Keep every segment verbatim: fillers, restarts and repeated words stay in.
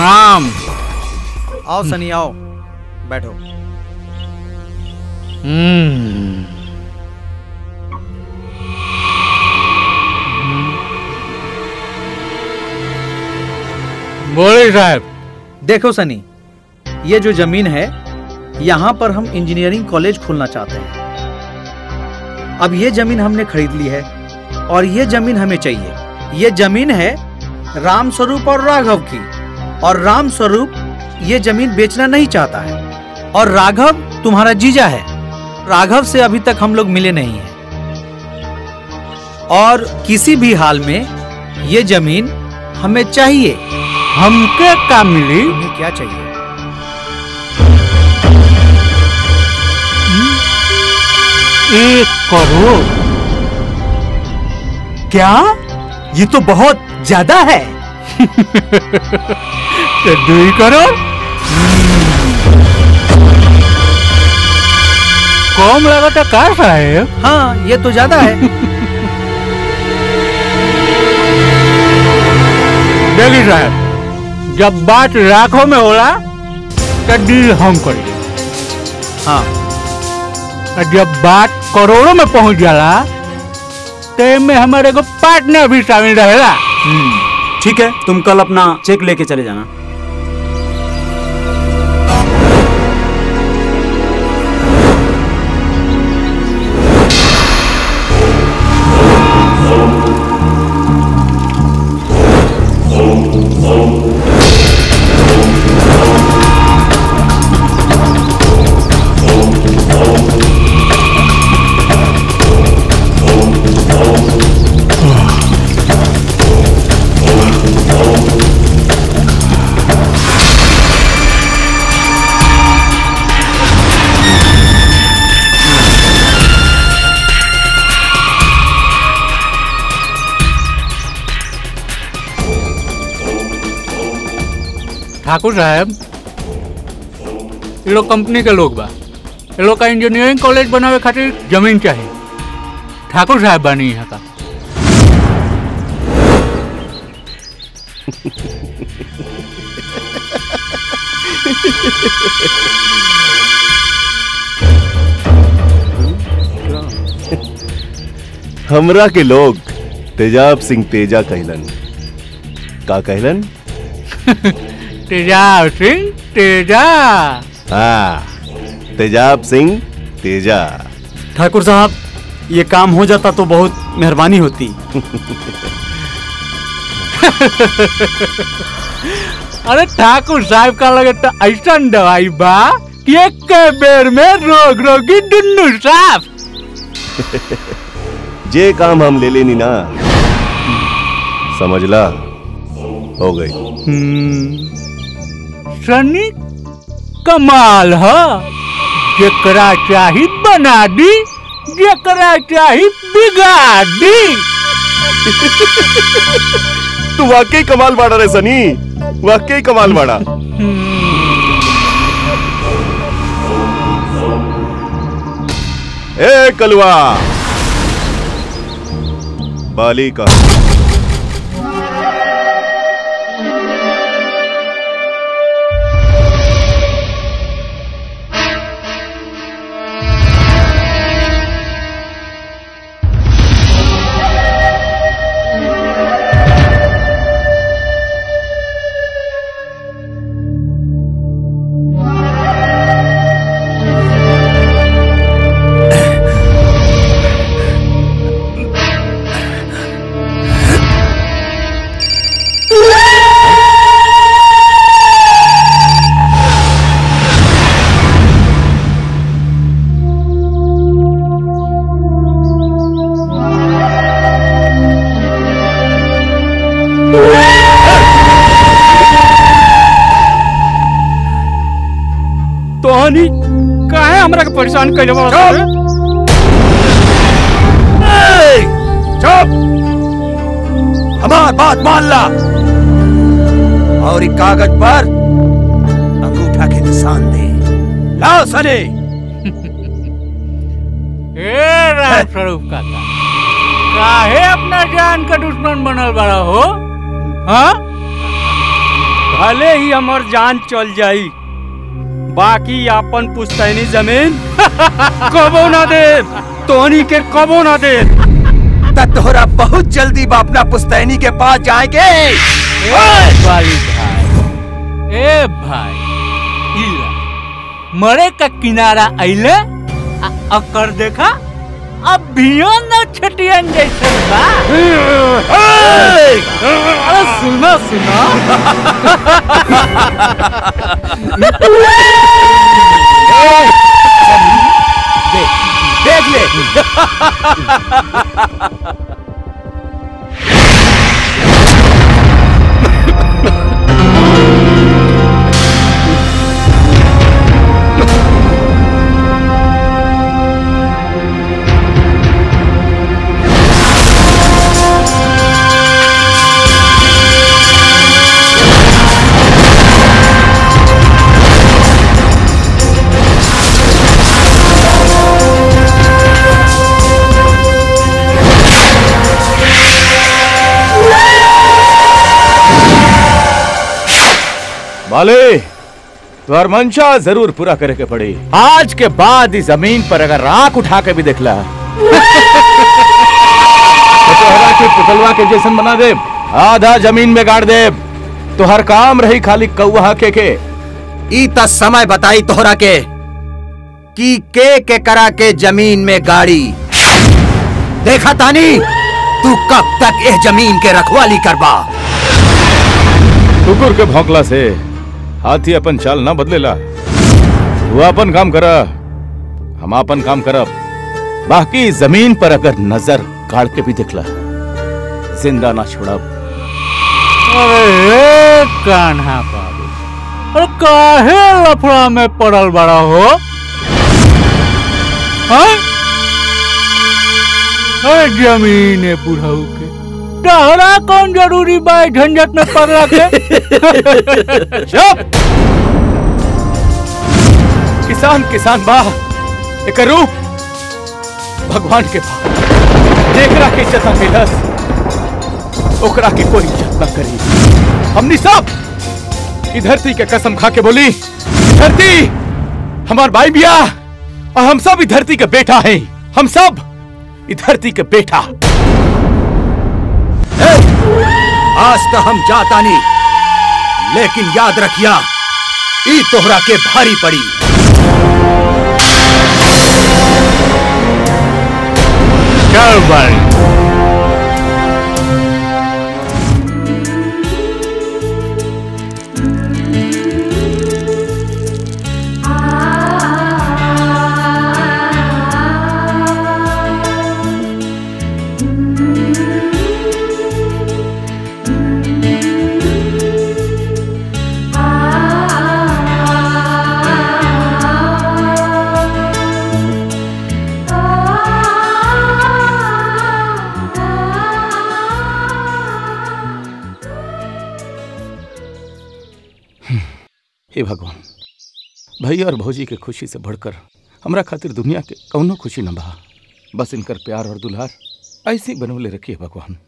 प्रणाम। आओ सनी आओ, बैठो। हम्म बोलिए साहब। देखो सनी, ये जो जमीन है यहाँ पर हम इंजीनियरिंग कॉलेज खोलना चाहते हैं। अब ये जमीन हमने खरीद ली है और ये जमीन हमें चाहिए। ये जमीन है राम स्वरूप और राघव की, और राम स्वरूप ये जमीन बेचना नहीं चाहता है, और राघव तुम्हारा जीजा है। राघव से अभी तक हम लोग मिले नहीं हैं, और किसी भी हाल में ये जमीन हमें चाहिए। हमके क्या मिली? तुम्हें क्या चाहिए? एक करोड़। क्या? ये तो बहुत ज्यादा है। तो दो करोड़ कम लगा था का साहब? हाँ ये तो ज्यादा है। देखिए साहब, जब बात लाखों में होला तो डील हम करेंगे। हाँ, और जब बात करोड़ों में पहुंच जाला तो में हमारे को पार्टनर भी शामिल रहेगा। ठीक है, तुम कल अपना चेक लेके चले जाना। ठाकुर साहब, ये लोग कंपनी के लोग बा, ये लोग का इंजीनियरिंग कॉलेज बनावे खातिर जमीन चाहिए। ठाकुर साहब बानी यहाँ का। हमरा के लोग तेजाब सिंह तेजा कहलन। का कहलन? तेजाब सिंह तेजा। हाँ, तेजाब सिंह तेजा। ठाकुर साहब, ये काम हो जाता तो बहुत मेहरबानी होती। अरे ठाकुर साहब का लगे तो ऐसा दवाई बा कि एक के बेर में रोग रोगी दुन्नु साफ। जे काम हम ले लेनी ना, समझला हो गई। सनी कमाल है, जेकरा चाही बना दी, जेकरा चाही बिगाड़ दी। तू वाकई कमाल बाड़ा रे सनी, वाकई कमाल बाड़ा। ए कलवा, बाली का काहे हमरा के परेशान कइले बा? चुप! हमार बात मान ला और एक कागज पर अंगूठा के निशान दे। लाओ सने। ए राम स्वरूप काका, काहे अपना जान का दुश्मन बनल बड़ा हो? हाँ? भले ही हमर जान चल जाई, बाकी अपन पुश्तैनी जमीन कबो ना दे, तोहनी के कबो ना दे। त तोहरा बहुत जल्दी अपना पुश्तैनी के पास जाएंगे। ए भाई ए भाई इला मरे का किनारा आइले अकर देखा अब भियो न छटियन जैसे बा। अरे सुना सुना देख ले माले, तुम्हार मंशा जरूर पूरा करे के पड़ी। आज के बाद इस जमीन पर अगर राख उठा के भी देखला तो तोहरा के पुतलवा के जैसन बना दे, आधा जमीन में गाड़ दे, तो हर काम रही खाली कौवा के के। ई त समय बताई तोहरा के कि के के करा के जमीन में गाड़ी। देखा तानी तू कब तक इस जमीन के रखवाली करबा। कुकुर के भौंकला से हाथी अपन चाल ना बदलेला। वो अपन काम करा, हम अपन काम करब। बाकी जमीन पर अगर नजर गाड़ के भी देखला जिंदा ना छोड़ब। अरे कान्हा बाबू, अरे काहे लफड़ा में पड़ल बड़ा हो? अरे जमीन है बुढ़ऊ के, तहरा कौन जरूरी बा झंझट में पड़ला के? चुप! किसान किसान बा, एक रूप भगवान के बा। जेकरा के इज्जत मिलस ओकरा के कोई इज्जत न करी। हमनी सब ई धरती के कसम खा के बोली, धरती हमार भाई बिया और हम सब ई धरती के बेटा हैं। हम सब ई धरती के बेटा। आज तो हम जाता नहीं, लेकिन याद रखिया ई तोहरा के भारी पड़ी। चल भाई। हे भगवान, भैया और भौजी के खुशी से बढ़कर हमरा खातिर दुनिया के कौनो खुशी न बा। बस इनकर प्यार और दुलार ऐसे ही बनवले रखिए भगवान।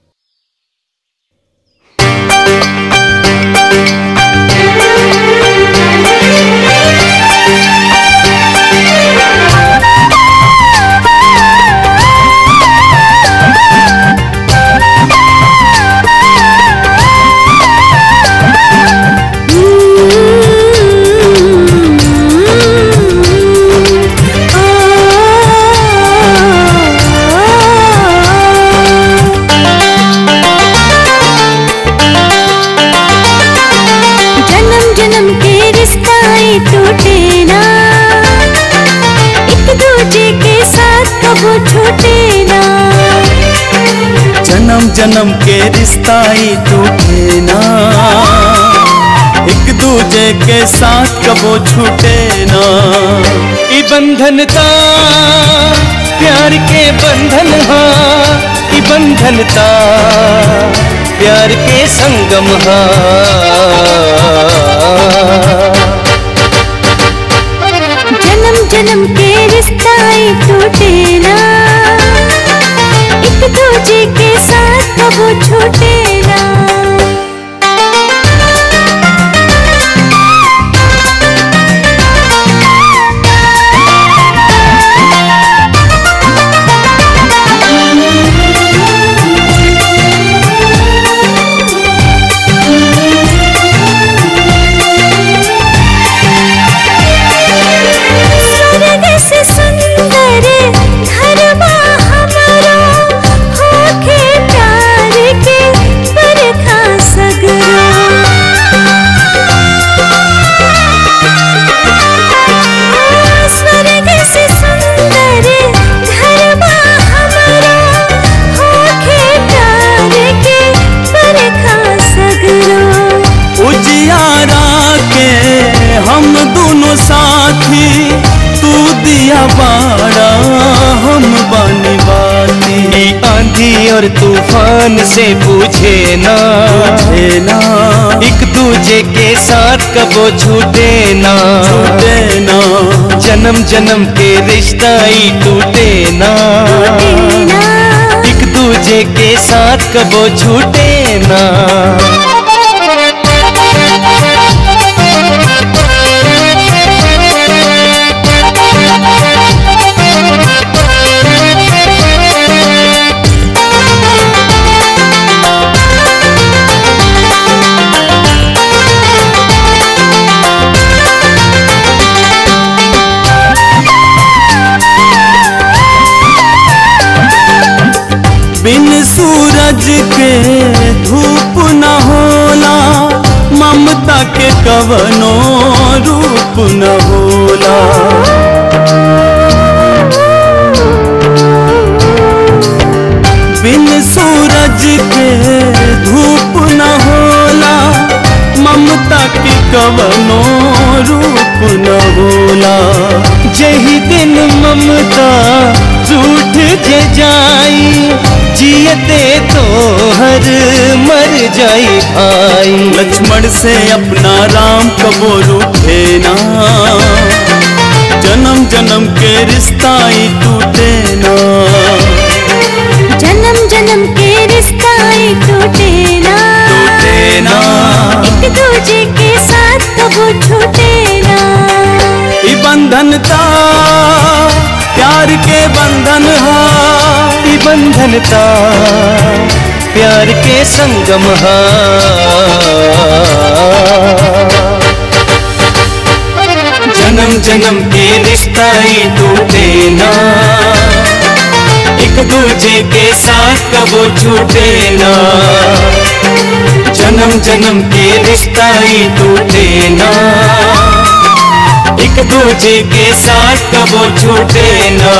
जन्म के रिश्ता ही टूटे ना, एक दूजे के साथ कबो छूटे ना। ई बंधन ता प्यार के बंधन हा, ई बंधन ता प्यार के संगम हा। जन्म जन्म के रिश्ता ही टूटे ना, एक दूजे के साथ कबो छूटे ना। तूफान से पूछे ना, पूछे ना। एक दूजे के साथ कबो छूटे ना, छूटे ना। जन्म जन्म के रिश्ता ही टूटे ना, एक दूजे के साथ कबो छूटे ना। बिन सूरज के धूप न होला, ममता के कवनो रूप न होला। बिन सूरज के धूप न होला, ममता के कवनो रूप न होला। जही दिन ममता रूठ जे जाई, जियते तो हर मर जाई भाई। लक्ष्मण से अपना राम कबो रूठे ना, जन्म जन्म के रिश्ता ही टूटे ना, जन्म जन्म के रिश्ता ही टूटे ना, टूटे ना। एक दूजे के साथ कबो छूटे ना। ई बंधन ता प्यार के बंधन हा, ई बंधन ता प्यार के संगम हा। जन्म जन्म के रिश्ता ही टूटे ना, एक दूजे के साथ कबो छूटे ना। जन्म जन्म के रिश्ता ही टूटे ना, एक दूजे के साथ कबो छूटे ना।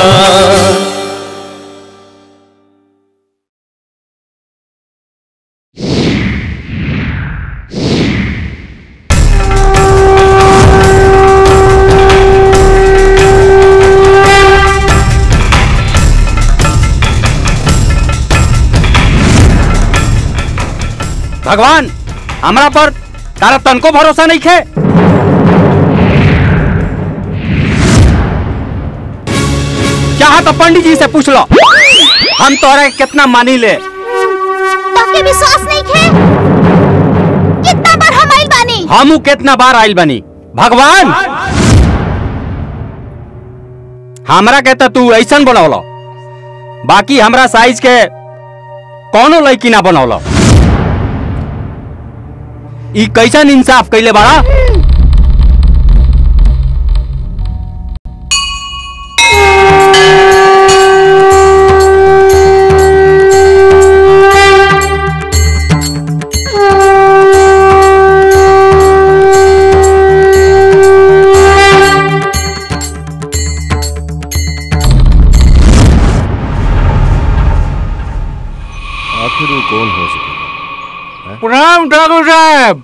भगवान, हमरा पर तारा तनको भरोसा नहीं है। चाहा तो पंडित जी से पूछ लो, हम तोरा कितना मानी ले। ताके विश्वास नहीं है? कितना बार हम आइल बानी? हमू कितना बार आइल बानी। भगवान, हमरा कहता तू ऐसन बनौलो, बाकी हमरा साइज के कौनो लड़की ना बनौलो। ई कैसन इंसाफ कैले बाड़ा? आखिर वो कौन हो सकेगा? प्रणाम ठाकुर साहब।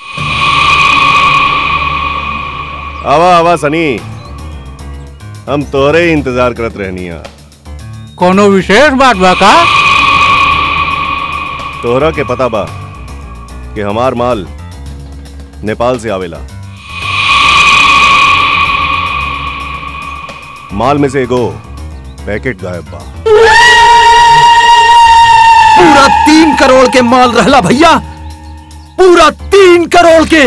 आवा आवा सनी, हम तोरे ही इंतजार करत रहनिया। कोनो विशेष बात बा का? तोहरा के पता बा कि हमार माल नेपाल से आवेला। माल में से एगो पैकेट गायब बा। पूरा तीन करोड़ के माल रहला भैया, पूरा तीन करोड़ के।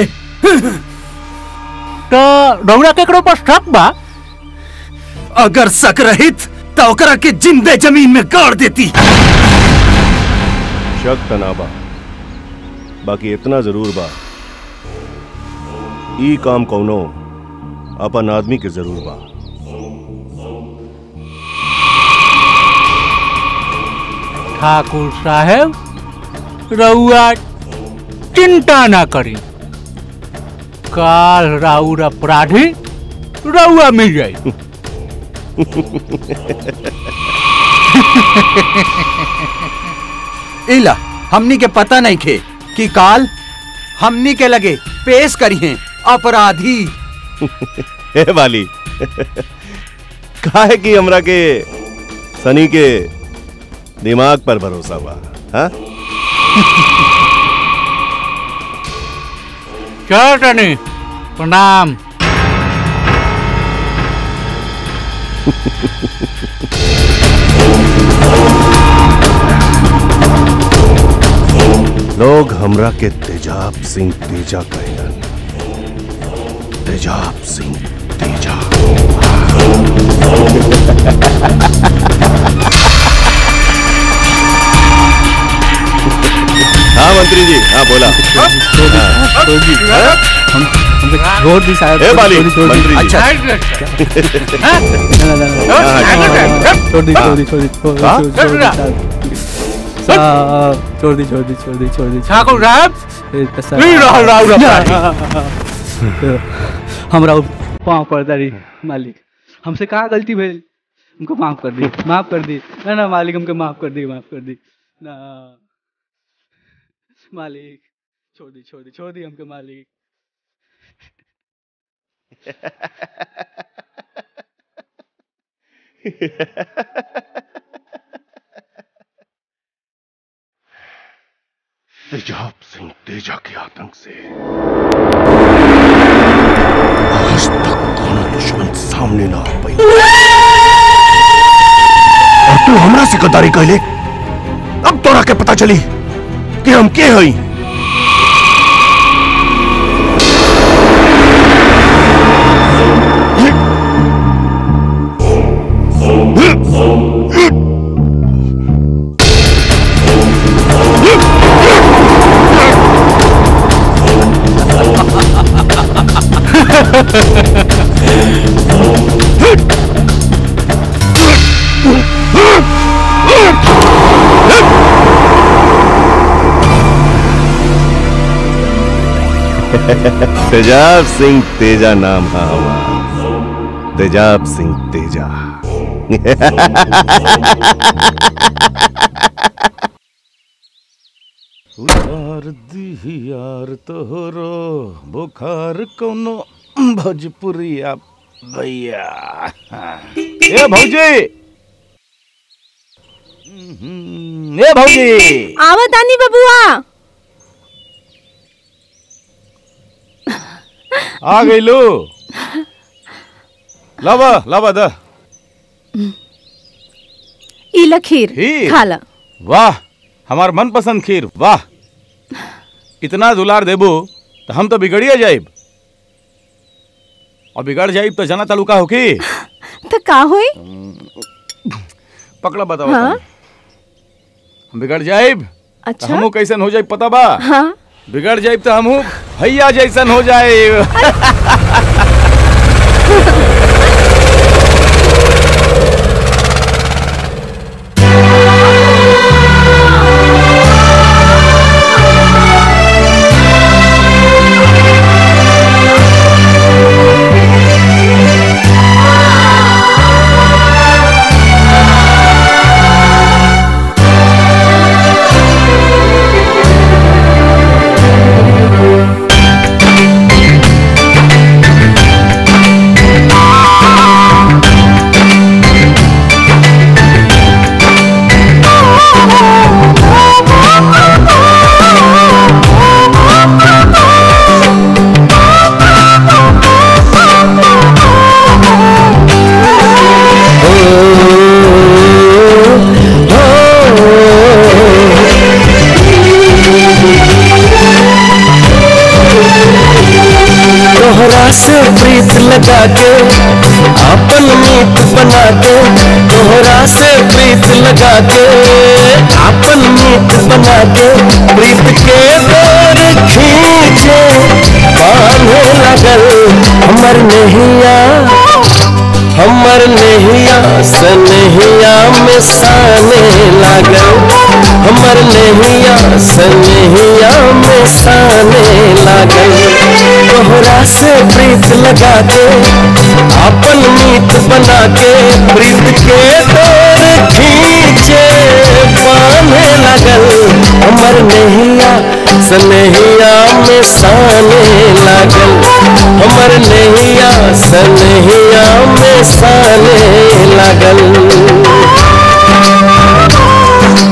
तो रउरा केकरो पर शक बा? अगर शक रहित तो ओकरा के जिंदे जमीन में गाड़ देती। शक तना बा, बाकी इतना जरूर बा, ई काम कौनो अपन आदमी के जरूर बा। ठाकुर साहब, रउआ चिंता ना करी, काल राउर अपराधी रउआ मिल जाई। इला हमनी के पता नहीं खे कि काल हमनी के लगे पेश करी हैं अपराधी। हे वाली, काहे कि हमरा के सनी के दिमाग पर भरोसा हुआ। हाँ चलो टनी, प्रणाम। लोग हमरा के तेजाब सिंह तेजा कहलन। तेजाब सिंह तेजा। हाँ मंत्री जी, हाँ बोला। छोड़ दी शायद। ए बाली, मंत्री जी। अच्छा छोड़ दी छोड़ दी छोड़ दी छोड़ दी छोड़ दी छोड़ दी छोड़ दी ठाकुर साहब हमरा पाँव पर दरी मालिक, हमसे कहाँ गलती भेल, हमको माफ कर दी, माफ कर दी। ना ना मालिक, हमको माफ कर दी, माफ कर दी ना मालिक, छोड़ दी छोड़ दी छोड़ दी हमको मालिक। तेजाब सिंह तेजा के आतंक से आज तक कोनो दुश्मन सामने ना आ पाई, और तू हमरा से गद्दारी कहले। अब तोरा के पता चली कि हम के हई। तेजाब सिंह तेजा नाम है हमारा, तेजाब सिंह तेजा। उतार दी यार तोहरो बुखार कोनो भोजपुरिया भैया। ए भौजी, ए भौजी, आवत आनी बबुआ। आ गई लो। लावा लावा दा इला खीर खीर? खाला। वाह, हमार मनपसंद खीर। वाह, इतना दुलार देबो तो हम तो बिगड़िए जाइब, और बिगड़ जाइब तो जना तालुका होकी तो का होई? पकड़ा बताओ। हाँ? हम बिगड़ जाइब अच्छा? तो हमू कैसन हो जाइब पता बा? हाँ? बिगड़ जाइब तो हमू भैया जैसन हो जाइब। लगा के अपन मीत बना के, तोहरा से प्रीत लगा के अपन मीत बना के, प्रीत के डोर खींचे बांधे लगल हमर नहिया, हमर नहिया सनहिया में साने लागल, हमर नहिया सनहिया में साने लागल, तोहरा से प्रीत लगा के अपन मीत बना के, प्रीत के डोर खींचे बांधे लगल हमर नहिया सनहिया में साने लागल, हमर नहिया सनहिया में साने लागल।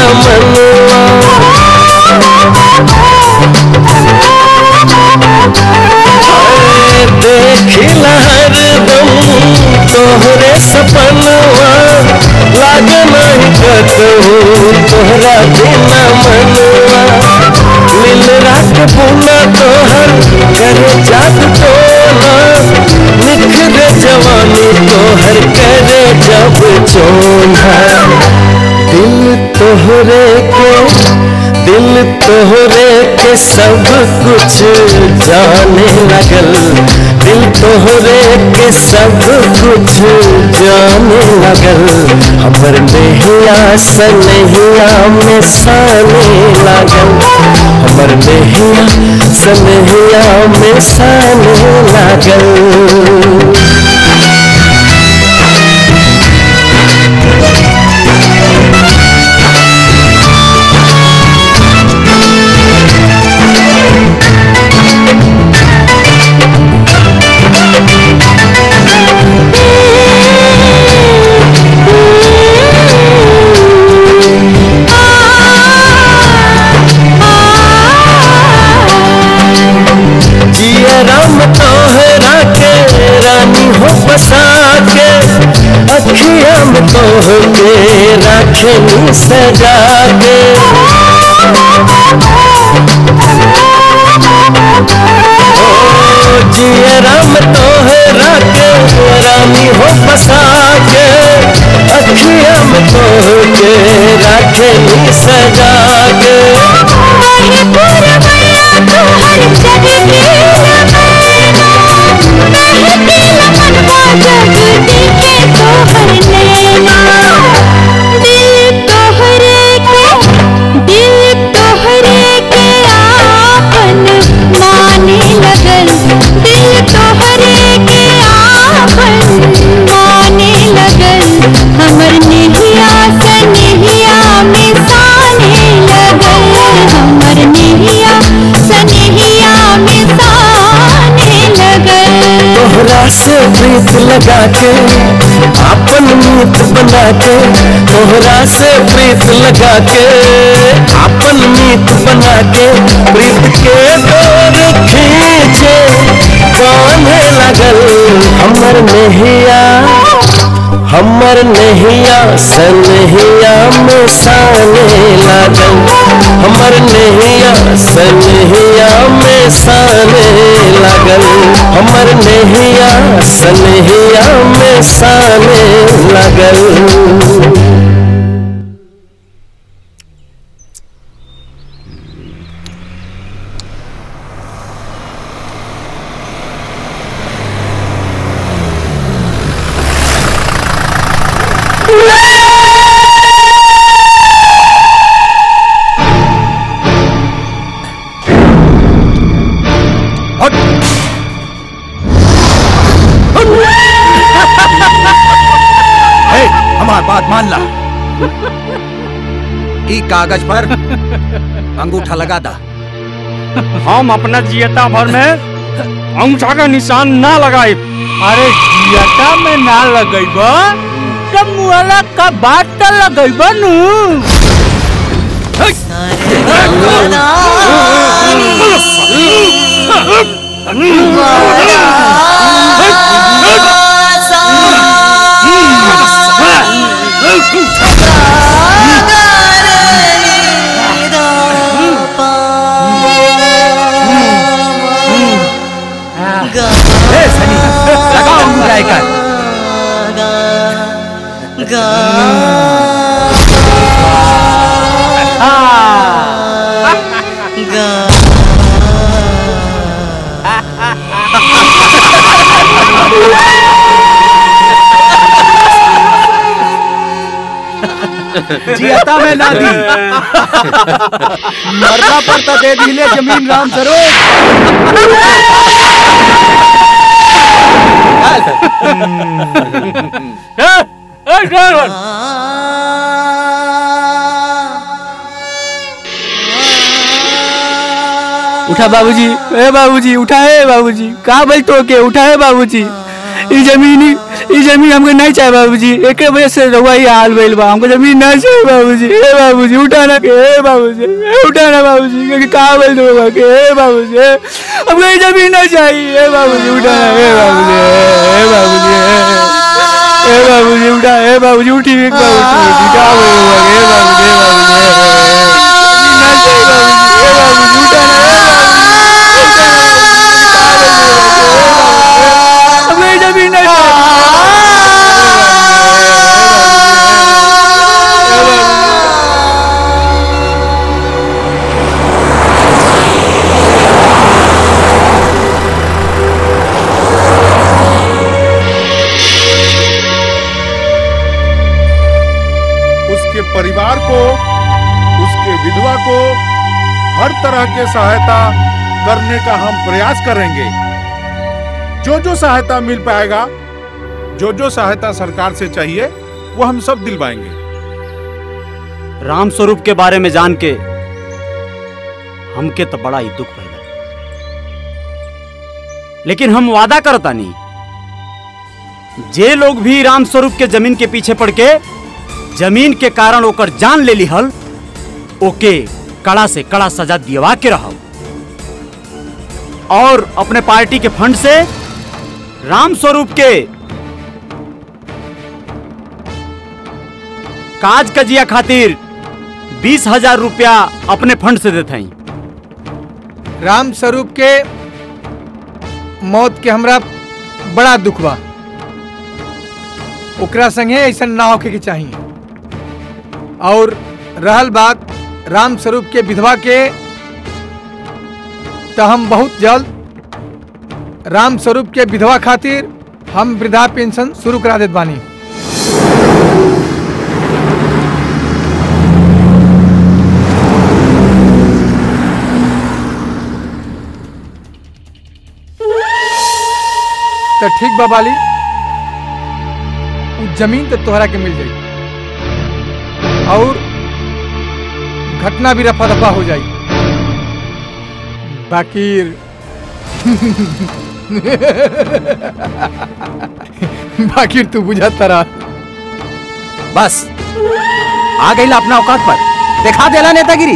मनवा देखिला हरदम तोहरे सपनवा लागे नहीं कतहु तोहरा बिना मनवा लील रात बुना तोहर करे जादू टोना निखरे जवानी तोहर करे जब चोना दिल तोहरे के दिल तोहरे के सब कुछ जाने लगल दिल तोहरे के सब कुछ जाने लगल हमर नहिया सनहिया में साने लगल हमर नहिया सनहिया में साने लगल बसा के अखिया में तोह के रखनी सजा के ओ जियरा में तोह रखे रानी हो बसा के अखिया में तोह के रखनी सजा के से प्रीत लगा के अपन मीत बना के तोहरा से प्रीत लगा के अपन मीत बना के प्रीत के डोर खींचे बांधे लगल हमर नहिया हमर नहिया सनहिया में साने लगल हमर नहिया सनहिया में साने लगल हमर नहिया सनहिया में साने लगल बात मान ला ई कागज पर अंगूठा लगा दा हम अपना जियता भर में अंगूठा का निशान ना लगाए अरे जियता में ना लगेबा तब मुआला का बात तो लगेबा नु लगाओ अंगूठा का जियता में ना दी मरना पर तो दे दिले जमीन राम सरोज उठा बाबूजी, ए बाबूजी उठा है बाबूजी, का बोल तो के उठा है बाबूजी। ई जमीन ये जमीन हमको नहीं चाहिए बाबूजी, एक वजह से रहुआ ही हाल भइल बा। हमको जमीन नहीं चाहिए बाबूजी। ए बाबूजी उठाना के, ए बाबूजी उठाना बाबूजी, क्योंकि कहाँ बोल दो के, ए बाबूजी हमको ये जमीन नहीं चाहिए। ए बाबूजी उठाना, ए बाबूजी, ए बाबूजी, ए बाबूजी उठा, ए बाबूजी उठी, एक बाबूजी क्या बोल दो के, ए बाबूजी, ए बाबूजी नहीं चाहिए बाबूजी, ए बाबूजी उठाना, हमको ये जमीन नहीं चाहिए। परिवार को, उसके विधवा को हर तरह के सहायता करने का हम प्रयास करेंगे। जो जो सहायता मिल पाएगा, जो जो सहायता सरकार से चाहिए वो हम सब दिलवाएंगे। राम स्वरूप के बारे में जान के हमके तो बड़ा ही दुख भइला, लेकिन हम वादा करता नहीं, जे लोग भी राम स्वरूप के जमीन के पीछे पड़ के जमीन के कारण ओकर जान ले लिहल, ओके कड़ा से कड़ा सजा दिवा के रहो। और अपने पार्टी के फंड से राम स्वरूप के काज कजिया खातिर बीस हजार रुपया अपने फंड से देते हैं। राम स्वरूप के मौत के हमरा बड़ा दुख बा, ओकरा संगे ऐसा ना होके के चाहिए। और रहल बात राम स्वरूप के विधवा के, तो हम बहुत जल्द राम स्वरूप के विधवा खातिर हम वृद्धा पेंशन शुरू करा देत बानी। तो ठीक बा बाली, उस जमीन तो तोहरा के मिल जाई और घटना भी रफा दफा हो जाई। बाकी बाकी तू बुझाता रहा। बस आ गई अपना औकात पर, दिखा देला नेतागिरी।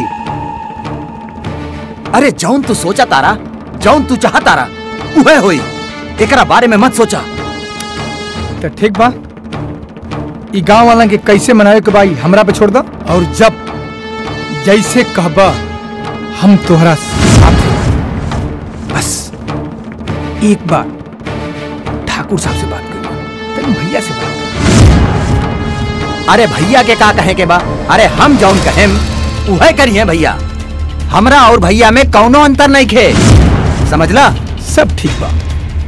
अरे जौन तू सोचा तारा, जौन तू चाह तारा उहे होई, एकरा बारे में मत सोचा। तो ठीक बा, ई गांव वाला के कैसे मनावे के भाई हमरा पे छोड़ दो, और जब जैसे कहबा हम तोहरा साथ हैं। बस एक बार ठाकुर साहब से बात करो, तेरे भैया से बात करो। अरे भैया के का कहे के बा? अरे हम जौन कहेम उहे करिए भैया, हमरा और भैया में कौनो अंतर नहीं खे, समझला? सब ठीक बा,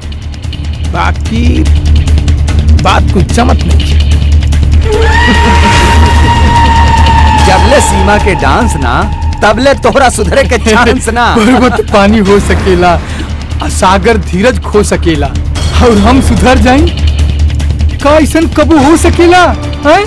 बाकी बात कुछ जमत नहीं है। जबले सीमा के डांस ना, तबले तोहरा सुधरे के चांस ना। पर्वत पानी हो सकेला, सागर धीरज खो सकेला, और हम सुधर जाएं का ऐसन कबू हो सकेला है?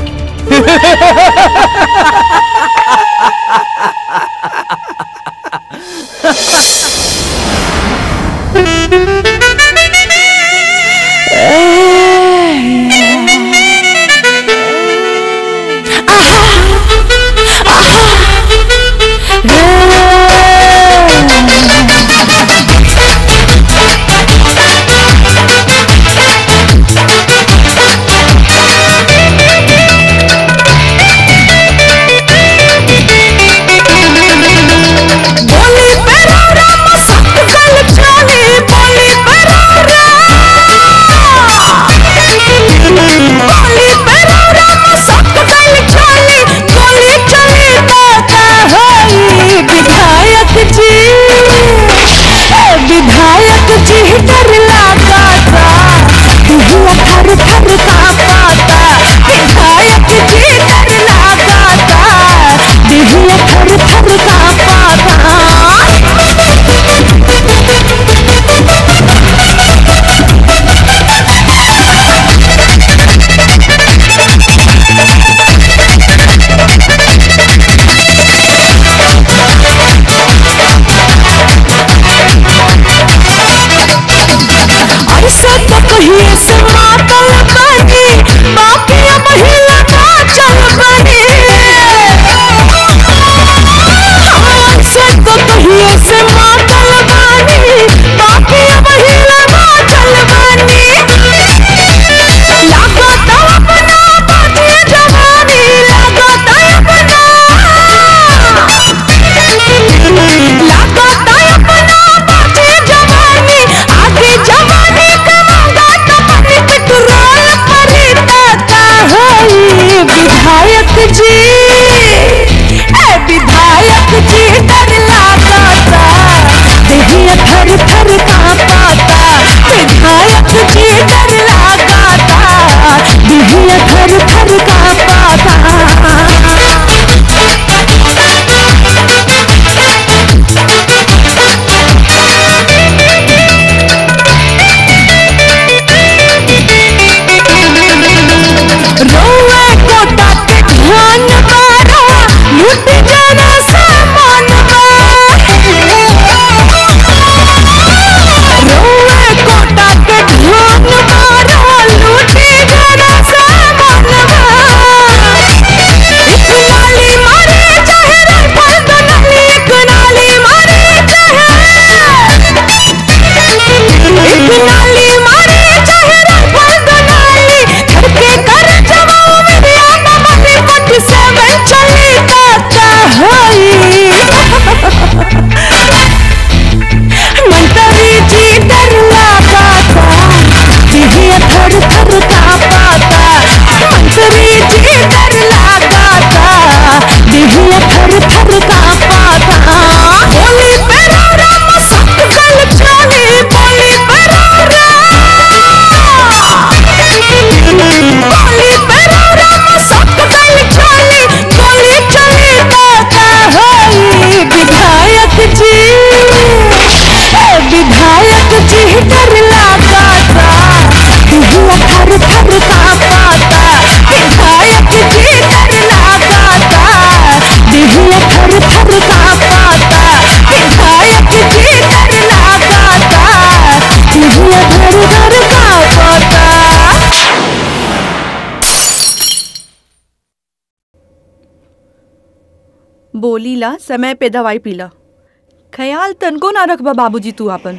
बोली ला समय पे दवाई पीला। ख्याल तनको ना रखबा बाबूजी तू आपन।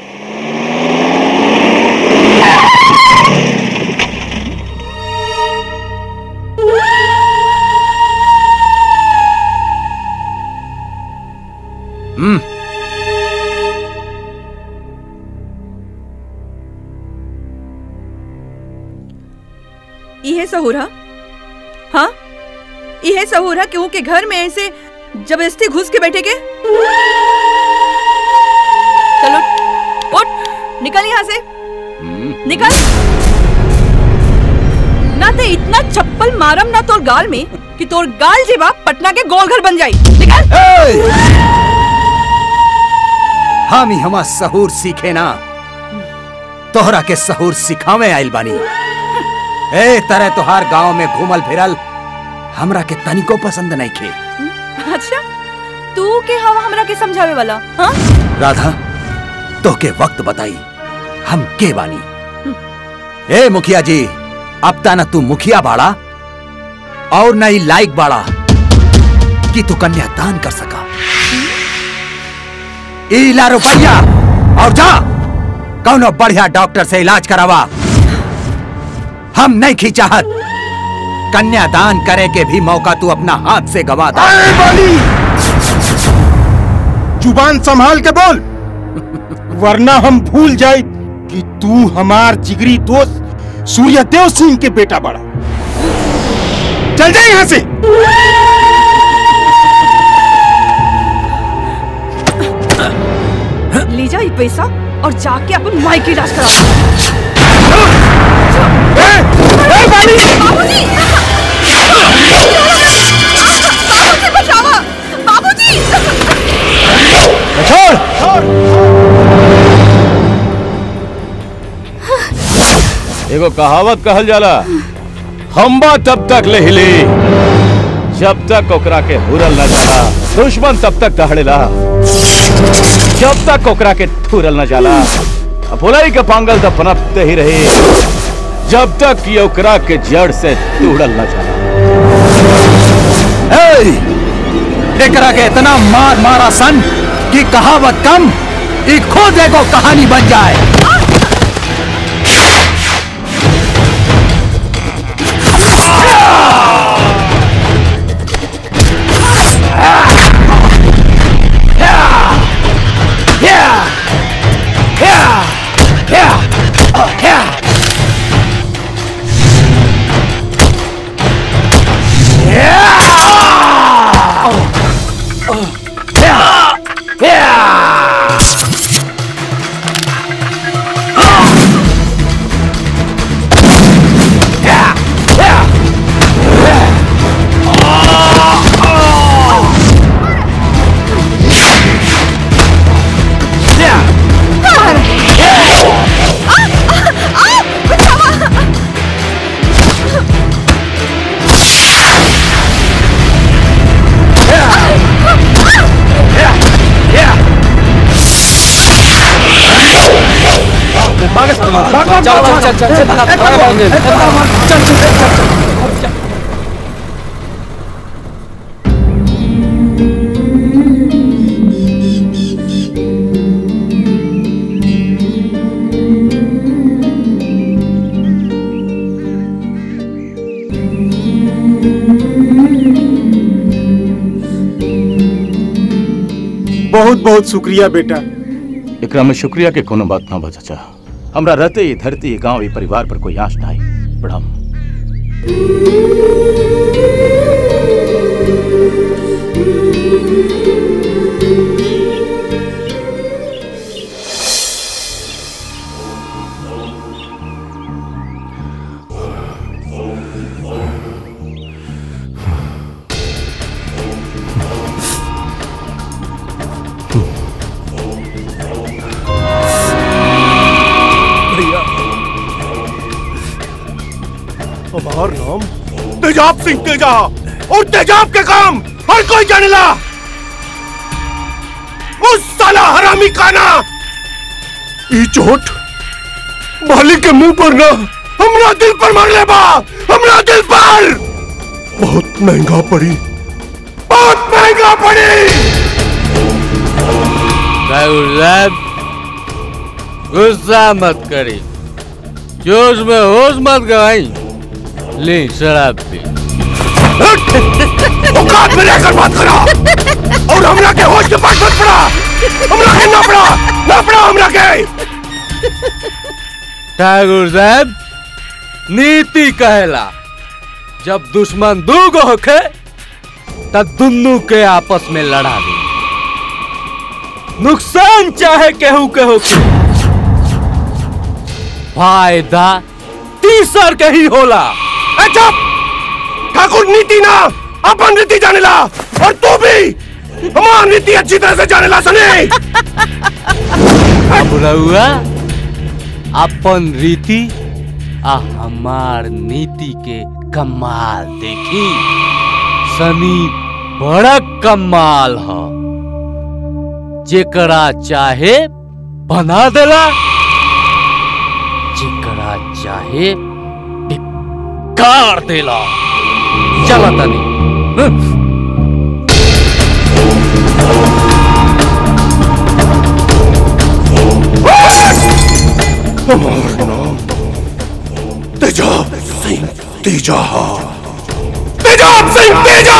हम्म इहे सहूरा, हाँ इहे सहूरा क्यों के घर में ऐसे जबरदस्ती घुस के बैठे के? चलो उठ, निकल यहाँ से, निकल। ना ते इतना चप्पल मारम ना तोर गाल में कि तोर गाल जेबा पटना के गोल घर बन जाई। निकल। हम ही हमा सहूर सीखे ना, तोहरा के सहूर सिखावे आइल बानी। ए तरह तोहार गांव में घूमल फिरल हमरा के तनिको पसंद नहीं खे। अच्छा तू के हवा हमरा के समझावे वाला? हाँ राधा तो के वक्त बताई हम के बानी। ए मुखिया जी, अब ता न तू मुखिया बाड़ा और न ही लायक बाड़ा कि तू कन्यादान कर सका। इला रुपया और जा कौनो बढ़िया डॉक्टर से इलाज करावा। हम नहीं खींचाहत, कन्यादान करे के भी मौका तू अपना हाथ से गवा दे। जुबान संभाल के बोल, वरना हम भूल जाए कि तू हमार जिगरी दोस्त सूर्यदेव सिंह के बेटा बड़ा। चल जाए यहां से। ले जा ये पैसा और जाके अपन माई की इलाज करा। बाबूजी! बाबूजी बचाओ! बाबूजी! एगो कहावत कहल जाला, खंबा तब तक ले हिली जब तक ओकरा के हुरल न जाला, दुश्मन तब तक दहड़ेला जब तक ओकरा के थुरल न जाला। भुलाई के पांगल तो पनपते ही रही जब तक कि ओकरा के जड़ से तोड़ल न जाला। एकरा के इतना मार मारा सन कि कहावत कम एक खुद एगो कहानी बन जाए। चल चल चल चल चल चल चल। बहुत बहुत शुक्रिया बेटा। एकरा में शुक्रिया के कोनो बात ना बा चाचा। हमरा रहते ही धरती गांव परिवार पर कोई आश ना आई। प्रणाम। हमार नाम तेजाब सिंह तेजा और तेजाब के काम हर कोई जानेला। उस साला हरामी काना ई चोट मालिक के मुंह पर ना हमरा दिल पर मार ले बा, हमरा दिल पर बहुत महंगा पड़ी, बहुत महंगा पड़ी। साहब गुस्सा मत करी, जोश में होश मत गवाई, ले शराब पी। औकात में लेकर बात करा और हमरा के होश के पास मत पड़ा, हमरा के ना पड़ा, ना पड़ा हमरा के। ठाकुर साहब नीति कहेला जब दुश्मन दूगो होखे तब दुन्नू के आपस में लड़ा दे, नुकसान चाहे केहू के होखे, फायदा तीसर के ही होला। अच्छा ठाकुर नीति ना अपन नीति जानेला, और तू भी हमार नीति अच्छी तरह से जानेला। सुने अब रहुआ अपन रीति आ हमार नीति के कमाल देखी, सनी बड़ा कमाल ह, जेकरा चाहे बना देला, जेकरा चाहे बिगाड़ देला। चला तनी हमार नाम तेजाब सिंह तेजा, तेजाब सिंह तेजा।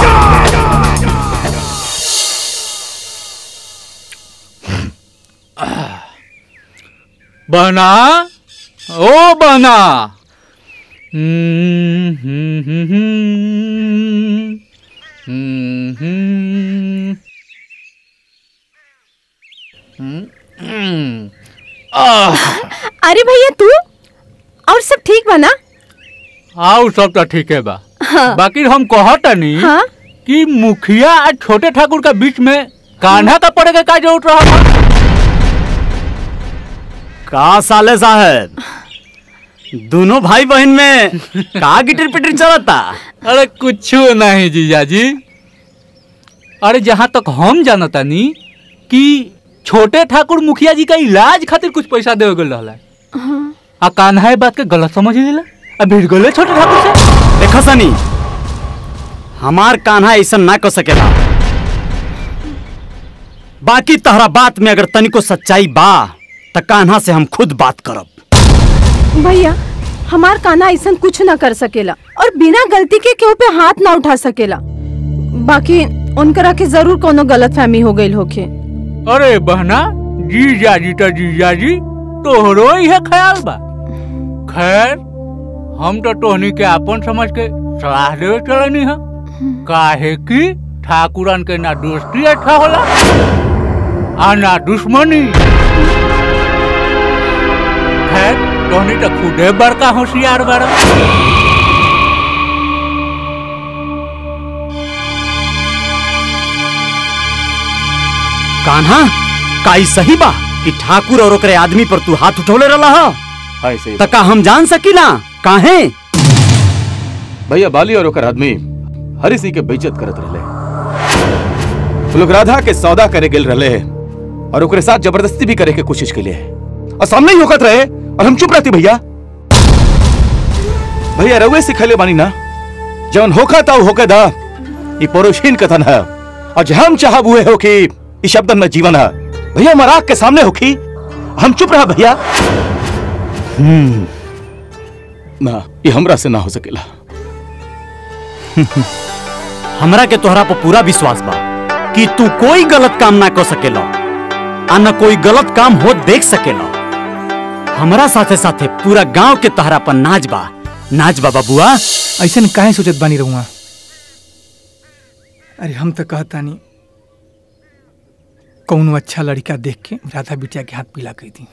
बहना, ओ बहना, हम्म हम्म हम्म हम्म हम्म। अरे भैया तू और सब ठीक बा ना? हाँ सब तो ठीक है बा। हाँ। बाकी हम कहता नहीं हाँ? कि मुखिया और छोटे ठाकुर के बीच में कान्हा का पड़ेगा का जरूरत रहा था? का साले साहब दोनों भाई बहन में का गिटर पिटर चलता? अरे कुछ नहीं जीजा जी। अरे जहाँ तक हम जानता नहीं कि छोटे ठाकुर मुखिया जी का इलाज खातिर कुछ पैसा दे गल रहा, आ कान्हा बात के गलत समझ लेला, अब भिड़ गए छोटे ठाकुर से। देखा सनी, हमार कान्हा ऐसा ना कर सकेला। बाकी तहरा बात में अगर तनिको सच्चाई बा तो कान्हा से हम खुद बात करब। भैया हमार कान्हा ऐसा कुछ ना कर सकेला और बिना गलती के केहू पे हाथ ना उठा सकेला। बाकी उनकरा के जरूर कोनो गलत फहमी हो गई होके। अरे बहना, जीजा जी तो जीजा जी तोहरो यह ख्याल बा। खैर हम तो तोहनी के अपन समझ के सलाह देवे चलनी है, काहे कि ठाकुरन के ना दोस्ती अच्छा होला आ ना दुश्मनी। खैर तोहनी तो खुदे बड़का होशियार बड़ा। कान्हा काई सही बा कि ठाकुर और ओकरे आदमी पर तू हाथ उठौले रहा हा? हाँ सही। तका हम जान सकीला काहे? भैया बाली और ओकर आदमी हरी सिंह के बेइज्जत करत रहले। वो लोग राधा के सौदा करे गेल रहले और ओकरे साथ जबरदस्ती भी करे के कोशिश के लिए और सामने ही होकत रहे और हम चुप रहती। भैया भैया रउए सिखले बानी ना, जौन होखा था होके दा, ये परोशीन कथन है और जहां हम चाहब हुए हो कि इस शब्दन में जीवन है। भैया मराक के सामने होखी हम चुप रहा। भैया हम्म ना, ये हमरा से ना हो सकेला। हमरा के तोहरा पर पूरा विश्वास बा कि तू कोई गलत काम ना कर सकेला आ न कोई गलत काम हो देख सकेला। हमरा साथे साथे पूरा गांव के तोहरा पर नाच बा, नाच बा बाबुआ। ऐसे न काहे सोचत बानी रहूंगा। अरे हम तो कहता नहीं कौन अच्छा लड़का देख के राधा बिटिया के हाथ पीला कर दी।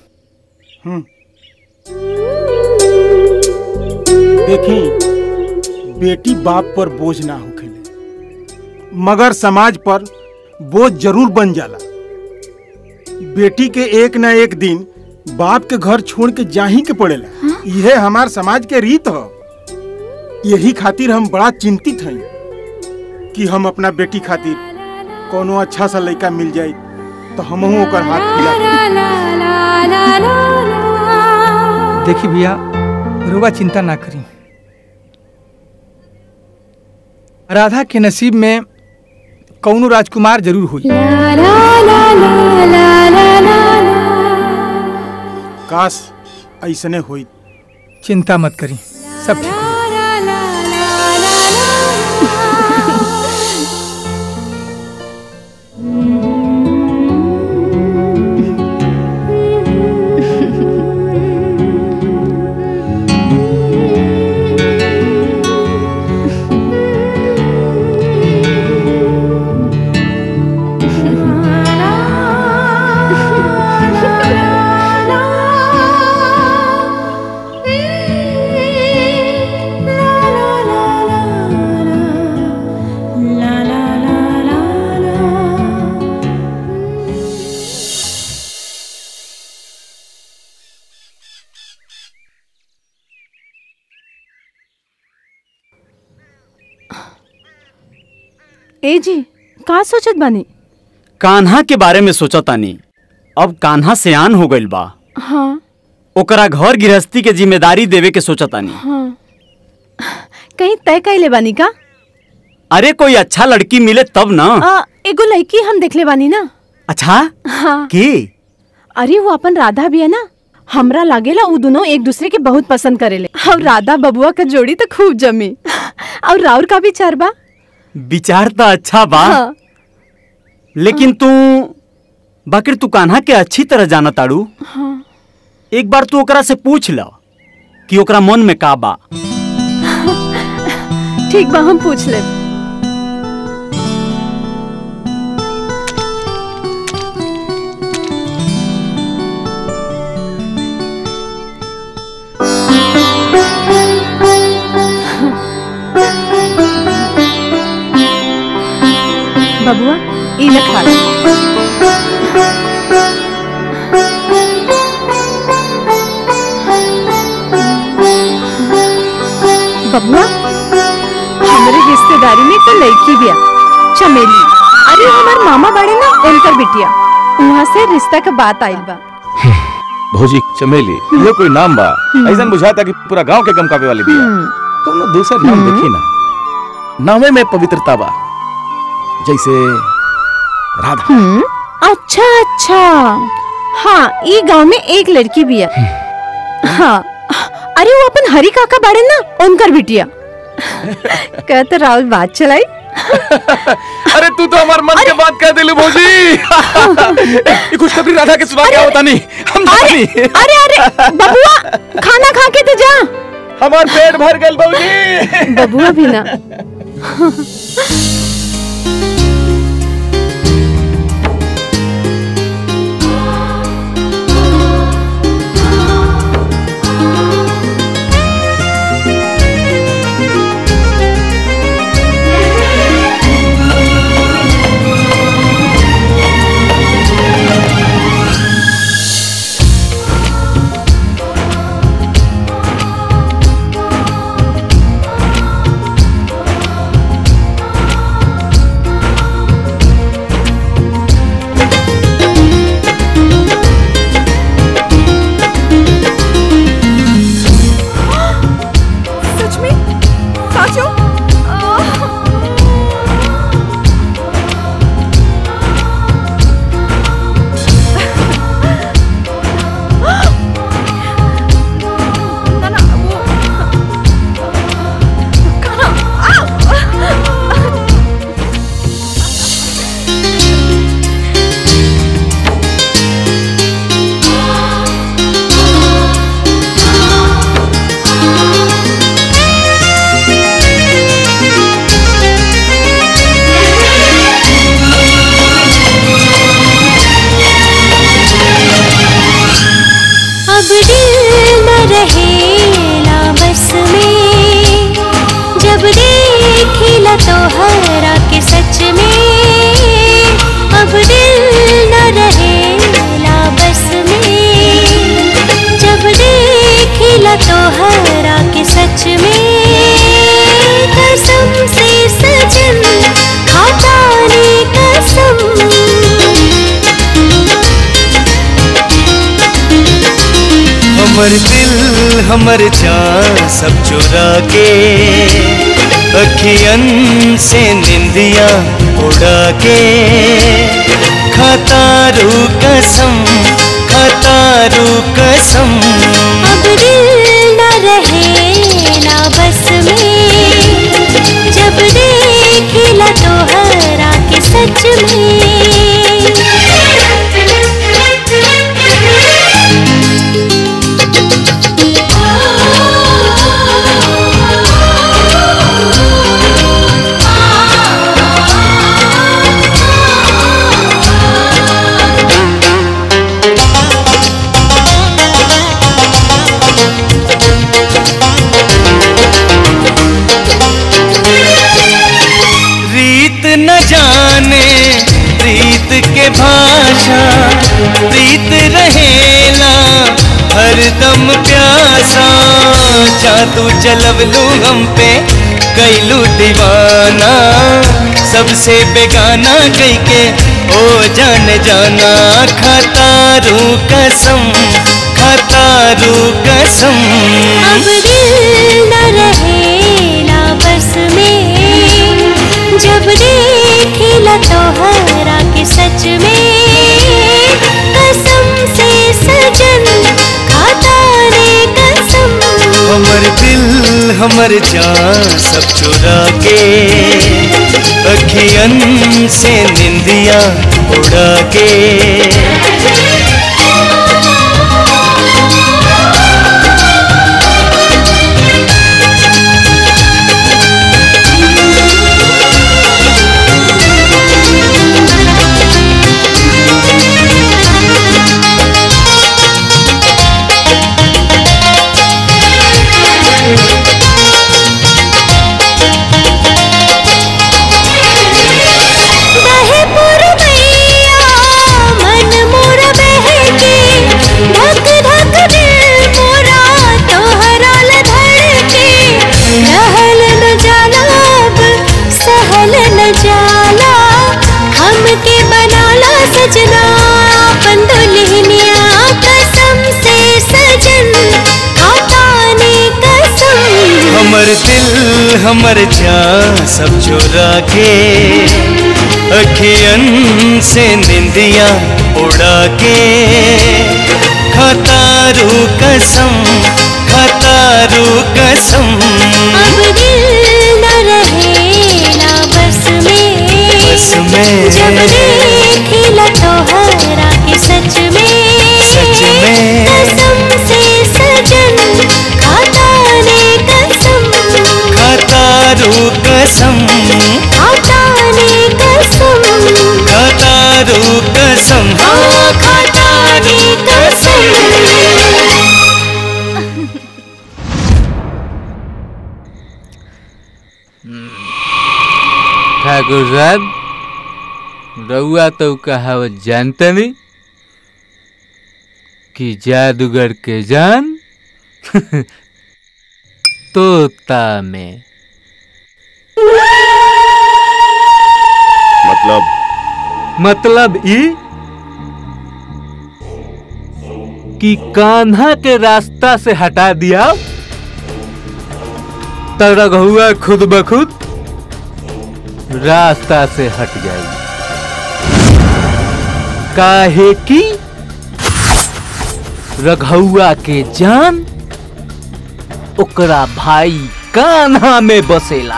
देखी बेटी बाप पर बोझ ना होखेले, मगर समाज पर बोझ जरूर बन जाला। बेटी के एक ना एक दिन बाप के घर छोड़ के जाही के पड़ेला। यह हमार समाज के रीत हो। यही खातिर हम बड़ा चिंतित हैं कि हम अपना बेटी खातिर कोनो अच्छा सा लड़का मिल जाए तो हम ओकर हाथ खिला। देखी भैया रुआ चिंता ना करी, राधा के नसीब में कौनो राजकुमार जरूर हुई। काश ऐसने हुई। चिंता मत करी, सब ठीक हो। ए जी का सोचत बानी? कान्हा के बारे में सोचा तानी। अब कान्हा सियान हो गइल बा। हाँ ओकरा घर गृहस्थी के जिम्मेदारी देवे के सोचा तानी। हाँ कहीं तय कैले बानी का? अरे कोई अच्छा लड़की मिले तब ना। आ, एगो लड़की हम देखले बानी ना। अच्छा हाँ की? अरे वो अपन राधा भी है ना, हमरा लागेला वो दोनों एक दूसरे के बहुत पसंद करेले। और राधा बबुआ का जोड़ी तो खूब जमी। और राउर का भी चार बा। विचार तो अच्छा बा। हाँ। लेकिन तू बाकिर तू कान्हा के अच्छी तरह जाना ताड़ू। हाँ। एक बार तू ओकरा से पूछ लो कि ओकरा मन में का बा। ठीक बा, हम पूछ ले। बबुआ ई ले खा ले। बबुआ हमारे रिश्तेदारी में तो लड़की बिया चमेली। अरे हमार मामा बड़े ना उनकर बिटिया, वहाँ से रिश्ता का बात आइल बा। भौजी चमेली ये कोई नाम बा? ऐसा बुझाता कि पूरा गांव के गम कापे वाली बिया। तुम लोग दूसरा नाम देखी ना, नामे में पवित्रता बा, जैसे राधा। हम्म, अच्छा अच्छा। हाँ ये गांव में एक लड़की भी है। हाँ अरे वो अपन हरी काका बाड़े ना उनकर बिटिया। कहते राहुल बात चलाई। अरे तू तो हमारे मन के बात कह दिलू भौजी। ये कुछ कभी राधा के सुना क्या होता नहीं। हम अरे अरे अरे बबुआ खाना खा के तो जा। हमार पेट भर गल भौजी। बबुआ भी ना। हमर दिल हमर जान सब चुरा के अखियन से निंदिया उड़ा के खतारू कसम खतारू कसम। अब दिल न रहे ना बस में, जब देखिला तोहरा के सच में। न जाने प्रीत के भाषा, प्रीत रहेला हरदम प्यासा। जादू चलवलू हम पे कैलू दीवाना, सबसे बेगाना कई के ओ जान जाना। खतारू कसम खतारू कसम। अब दिल न रहे ना बस में, जब देखिला तोहरा के सच में। कसम से सजन खाता रे कसम। हमर दिल हमर जान सब चुरा के, अखियन से निंदिया उड़ा के। हमर दिल हमर जान सब चुरा के, अखियन से निंदिया उड़ा के। खतारू कसम खतारू कसम। अब दिल न रहे ना बस में, बस में। जब देखिला तोहरा के सच में। सच में। कसम से सजन खाता रे कसम। खतारू कसम खाता रे कसम। खतारू कसम। हाँ खाता रे कसम। ठाकुर साहब, रउआ तो कहावत जानते नहीं कि जादूगर के जान तोता में। मतलब मतलब ई कि कान्हा के रास्ता से हटा दिया तो रघुआ खुद ब खुद रास्ता से हट जाएगी। काहे कि रघुआ के जान ओकरा भाई कान्हा में बसेला।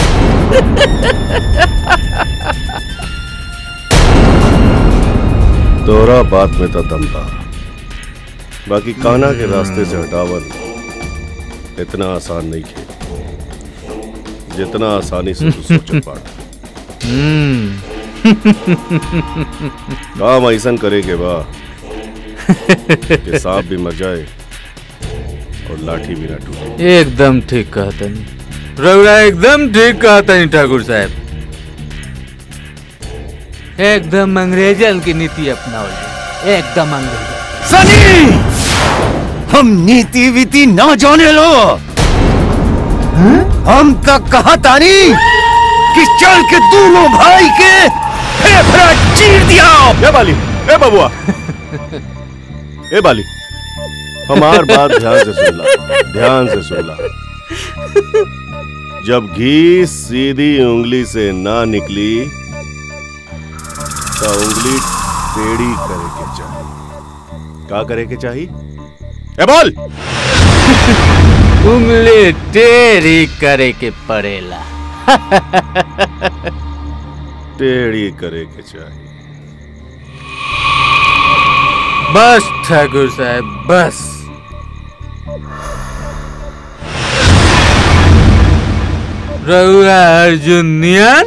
तोरा बात में तो दम था, बाकी कान्हा के रास्ते से हटावन इतना आसान नहीं है जितना आसानी से तू सोच पा। काम ऐसा करे के बा कि सांप भी मर जाए और लाठी भी ना टूटे। एकदम ठीक कहता नहीं रउरा, एकदम ठीक कहता नहीं ठाकुर साहब। एकदम अंग्रेजन की नीति अपनाओ, एकदम अंग्रेजन। सनी, हम नीति वीति ना जाने लो। हम तक कहा तानी कि चल के दोनों भाई के फेफड़ा चीर दिया। ए बाली, ए बबुआ, ए बाली, हमार बात ध्यान से सुन ला, ध्यान से सुन ला। जब घी सीधी उंगली से ना निकली तो उंगली टेढ़ी करे के चाहिए। का करे के चाहिए? ए बोल। उंगली टेढ़ी करे के पड़ेला। टेढ़ी करे के चाहिए। बस ठाकुर साहब बस। रउआ अर्जुनियन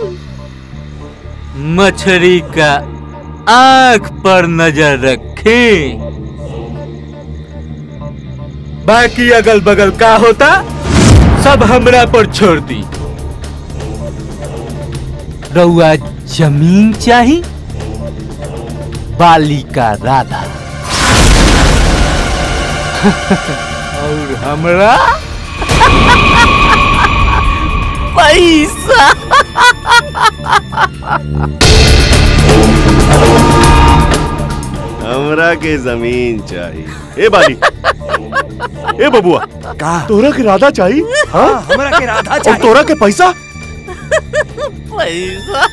मछली का आंख पर नजर रखे, बाकी अगल बगल का होता सब हमरा पर छोड़ दी। रउआ जमीन चाहिए, बालिका राधा और हमरा पैसा। हमरा के जमीन चाहिए। ए बाली, ए बबुआ, का तोरा के राधा चाहिए? हाँ, हमरा के राधा चाहिए। और तोरा के पैसा? पैसा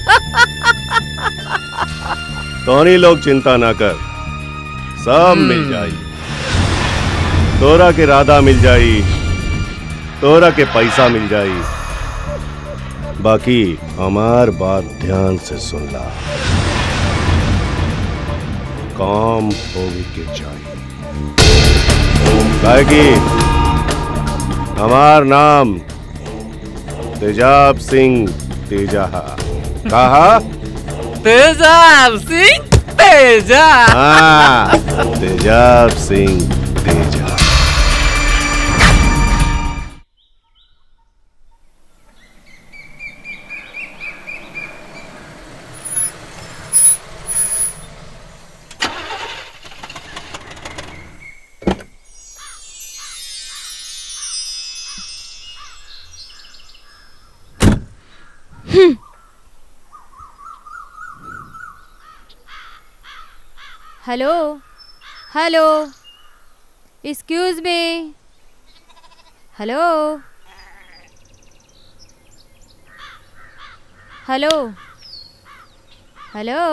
तोनी लोग चिंता ना कर, सब मिल जाई। तोरा के राधा मिल जाई, तोरा के पैसा मिल जाई। बाकी हमार बात ध्यान से सुन ला, काम होगी के चाहिए। काहे कि हमार नाम तेजाब सिंह तेजा। कहा? तेजाब सिंह तेजा। हाँ, Tejab Singh Teja. Hello hello excuse me, hello hello hello.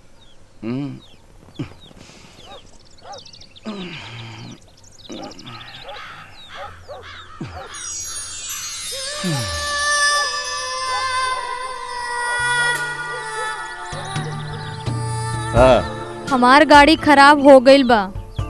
हाँ, हमार गाड़ी खराब हो गईल बा।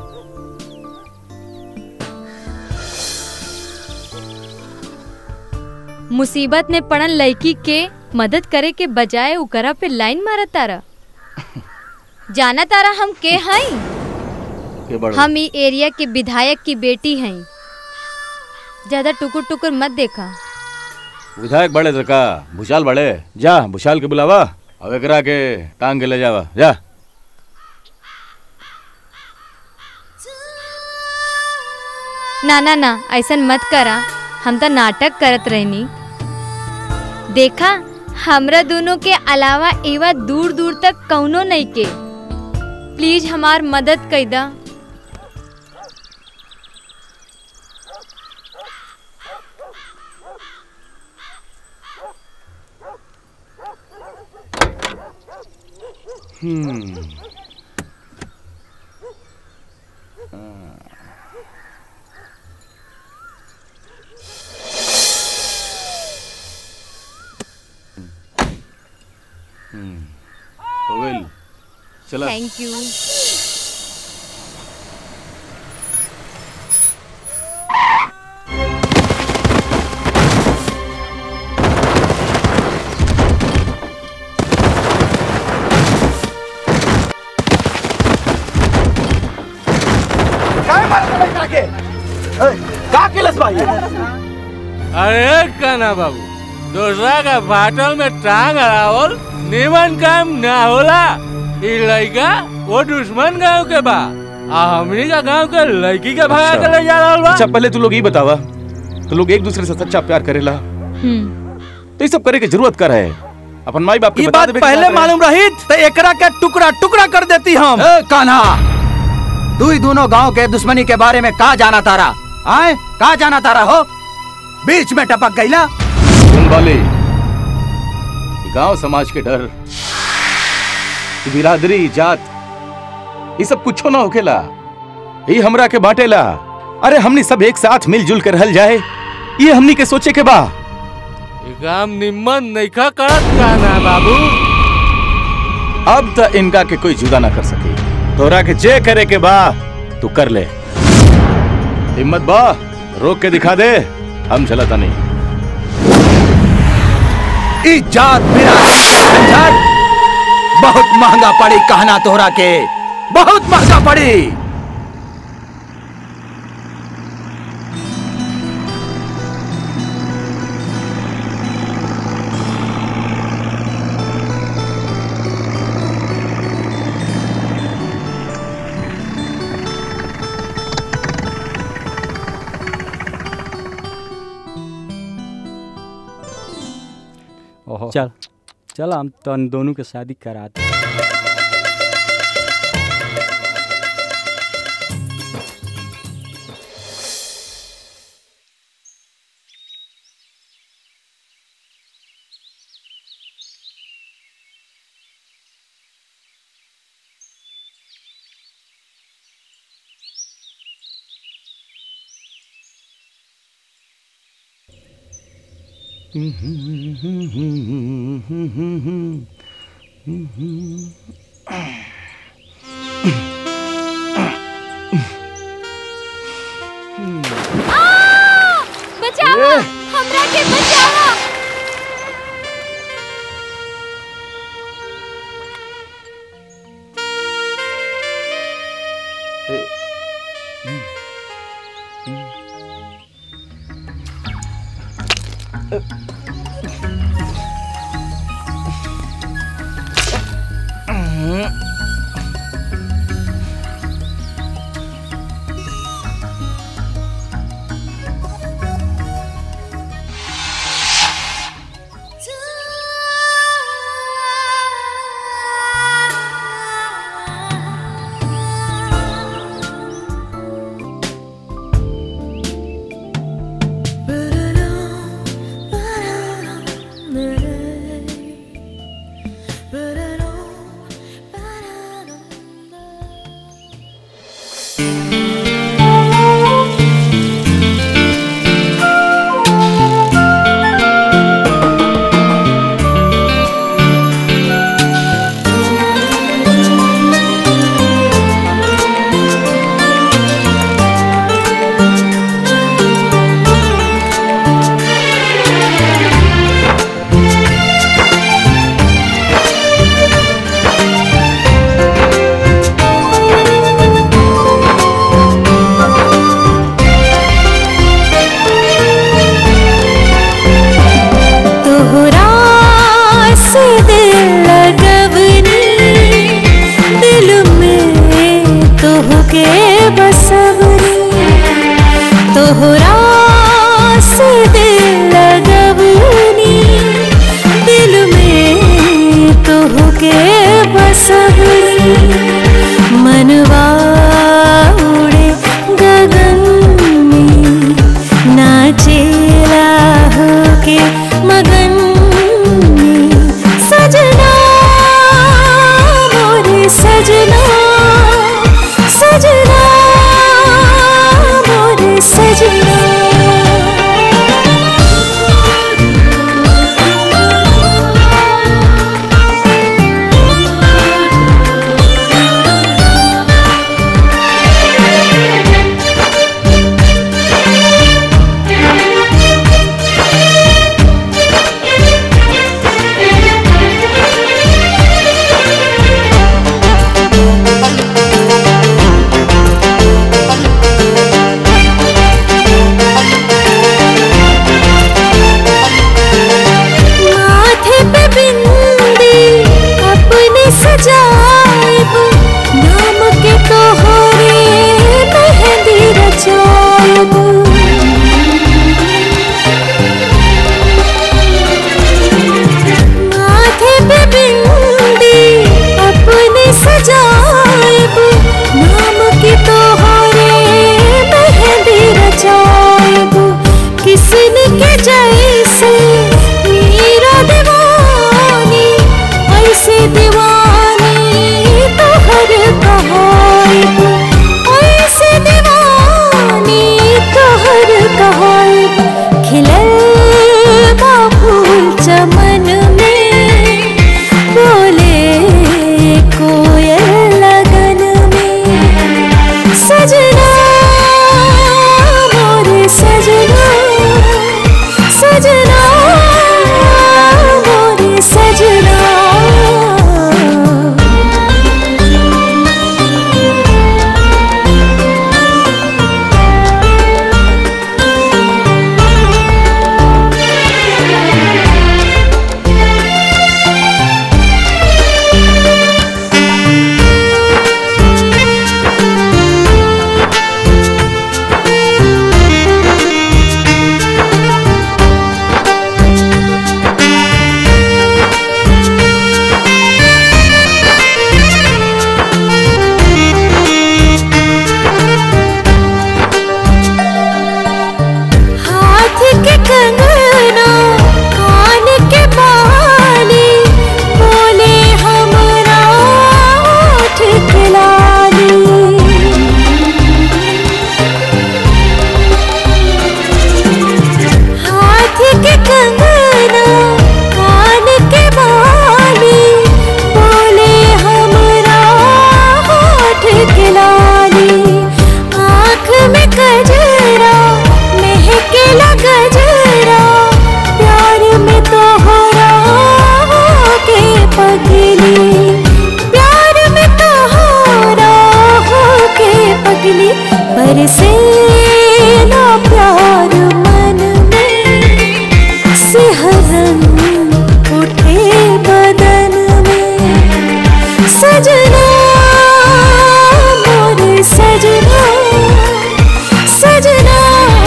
मुसीबत में पड़न लड़की के मदद करे के बजाय उकरा पे लाइन मारा तारा। जाना तारा हम के हई? हम ई एरिया के विधायक की बेटी हई। ज्यादा टुकुर टुकुर मत देखा। विधायक बड़े तो का भूषाल बड़े। जा भूषाल के बुलावा, अब एकरा के टांग के ले जावा। जा। ना ना ना ऐसन मत करा, हम तो नाटक करत रहनी। देखा हमरा दोनों के अलावा एवा दूर दूर तक कौनो नहीं के। प्लीज हमार मदद कर दा। हम्म हो गई, चला। Thank you. का केलस भाई? अरे काना बाबू, दूसरा का फाटल में टांग अड़ावल निमन काम ना होला। ई लड़का वो दुश्मन गांव के बा, आ हमनी का गांव के लड़की के भगा के ले जा रहल बा। अच्छा पहले तू लोग ये बतावा, तो लोग एक दूसरे से सच्चा प्यार करेला तो ये सब करे की जरूरत कर है? अपन माई बाप ये बात पहले मालूम रही तो एकरा के टुकड़ा टुकड़ा कर देती हम। ए कान्हा, तू ही दोनों गांव के दुश्मनी के बारे में का जाना तारा? आए का जाना तारा हो? बीच में टपक गईला। सुन बाली, गांव समाज के डर बिरादरी जात ये सब कुछो ना होकेला, ये हमरा के बांटेला। अरे हमनी सब एक साथ मिलजुल कर रहल जाए, ये हमनी के सोचे के बा। काम निम्मन नइखा करत का ना बाबू। अब तो इनका के कोई जुदा ना कर सके। तोरा के जे करे के बा तू कर ले। हिम्मत बा रोक के दिखा दे, हम चलता नहीं। इजात बिरादरी के झंझट बहुत महंगा पड़ी कहना तोहरा के, बहुत महंगा पड़ी। चल चल हम तो दोनों के शादी कराते। बचाओ, हमरा के बचाओ। अकेली प्यार में कहारा हो के पगली बरसे ना प्यार मन में सिहरन उठे बदन में सजना मोरे सजना सजना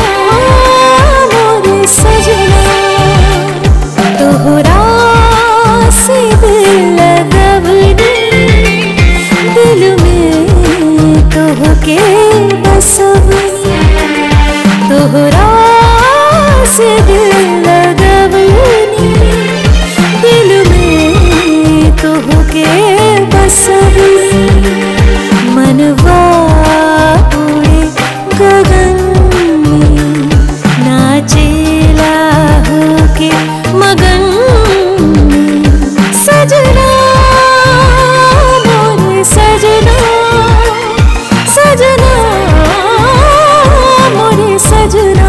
मोरे सजना तोहरा से दिल लगवनी दिल में तोहके बसवनी तोहरा से दिल लगवनी दिल में तोहके बसवनी मनवा उड़े गगन में नाचेला होके मगन में सजना मोरे सजना सजना मोरे सजना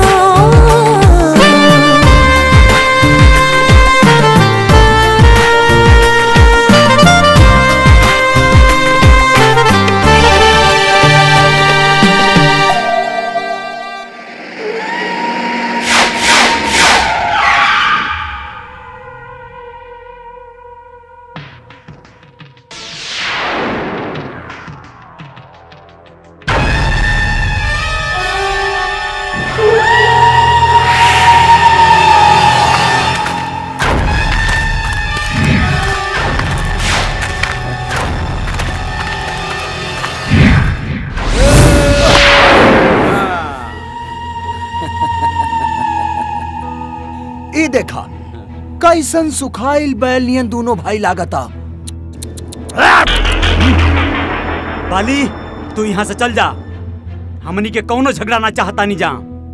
ई देखा कैसन सुखाइल बैल नियन दोनों भाई लागता। बाली तू यहाँ से चल जा, हमनी के कौनो झगड़ा ना चाहता नहीं जा।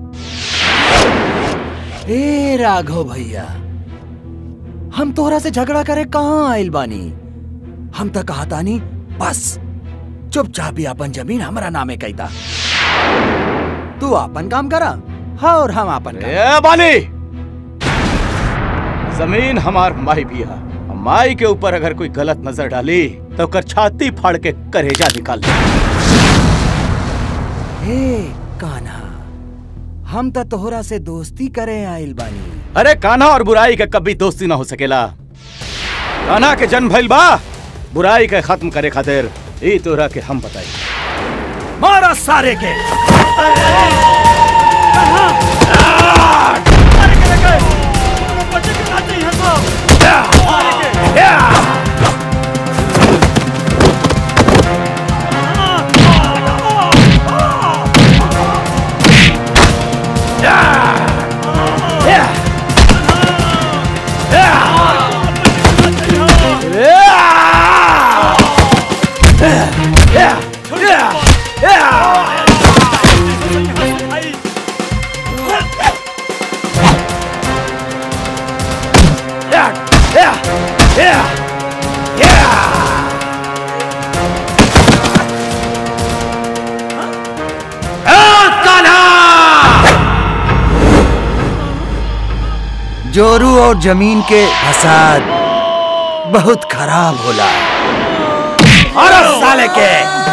ए राघव भैया, हम तोहरा से झगड़ा करे कहाँ आइल बानी? हम तो कहता नहीं बस चुपचाप ही अपन जमीन हमारा नामे कहता। तू अपन काम करा, हाँ और हम अपन काम। ए बाली, जमीन हमार माई भी है। माई के ऊपर अगर कोई गलत नजर डाली तो कर छाती फाड़ के करेजा निकाल दे। हे कान्हा, हम तो तोहरा से दोस्ती करे आइल बानी। अरे कान्हा और बुराई का कभी दोस्ती ना हो सकेला। कान्हा के जन्म भइल बा बुराई के खत्म करे खातिर। ई तोरा के हम बताई। मारा सारे के। जोरू और जमीन के फसाद बहुत खराब होला। और साले के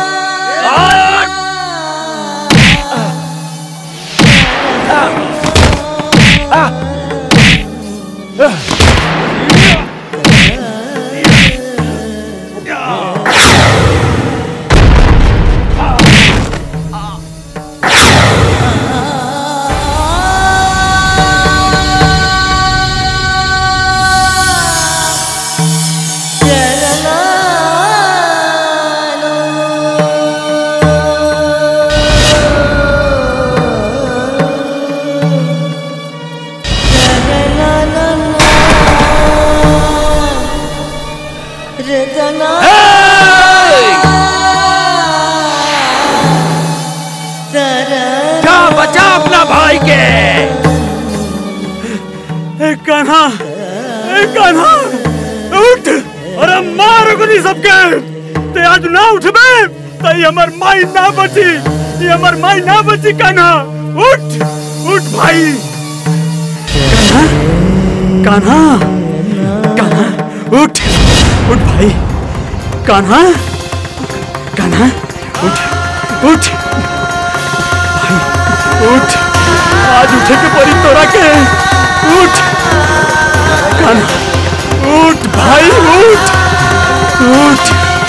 कान्हा, कान्हा उठ, अरे मार गुनी सबके। ते आज ना उठबे तो ये हमर माई ना बची, ये हमर माई ना बची। कान्हा उठ, उठ भाई। कान्हा, कान्हा, कान्हा उठ। उठ भाई, कान्हा, कान्हा, उठ, उठ, भाई, उठ, आज उठे के परी तोरा के, उठ, कान्हा, उठ भाई, उठ, उठ,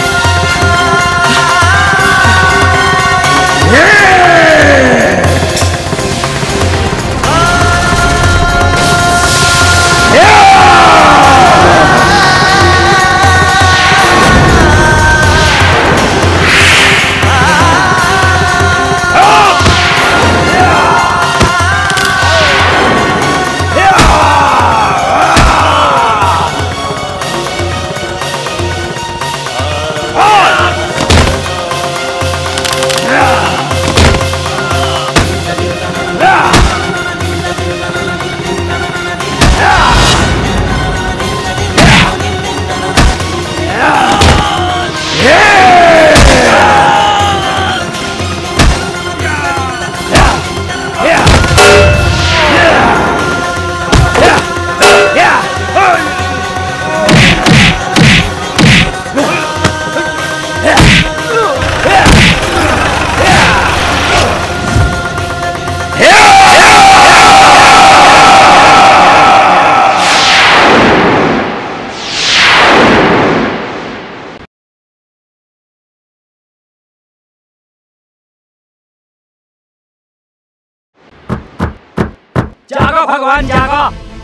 जागो भगवान जागो।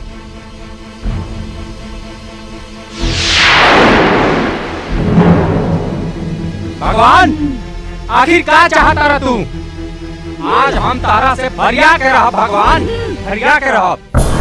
भगवान आखिर क्या चाहता रहा तू? आज हम तारा से भरिया के रहा भगवान, भरिया के रहा।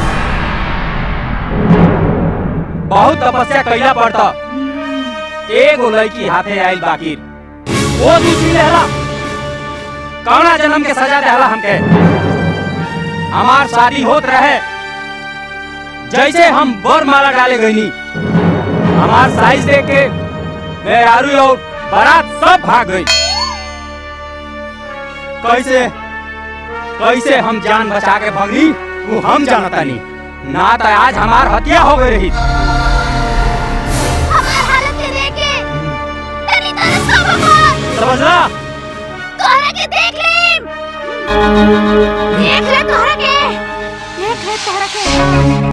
बहुत तपस्या कैला पड़ता, एगो लड़की हाथे आयल बाकी वो दूसरी लहला कौना जन्म के सजा देहला हमके। हमार शादी होत रहे, जैसे हम बर माला डाले गईनी, हमार साइज देख के मेहरारू और बारात सब भाग गई। कैसे कैसे हम जान बचा के भगली वो हम जानता नहीं, ना तो आज हमार हत्या हो गई रही। समझला? तोहरा के देख ले, देख ले तोहरा के, देख ले तोहरा के।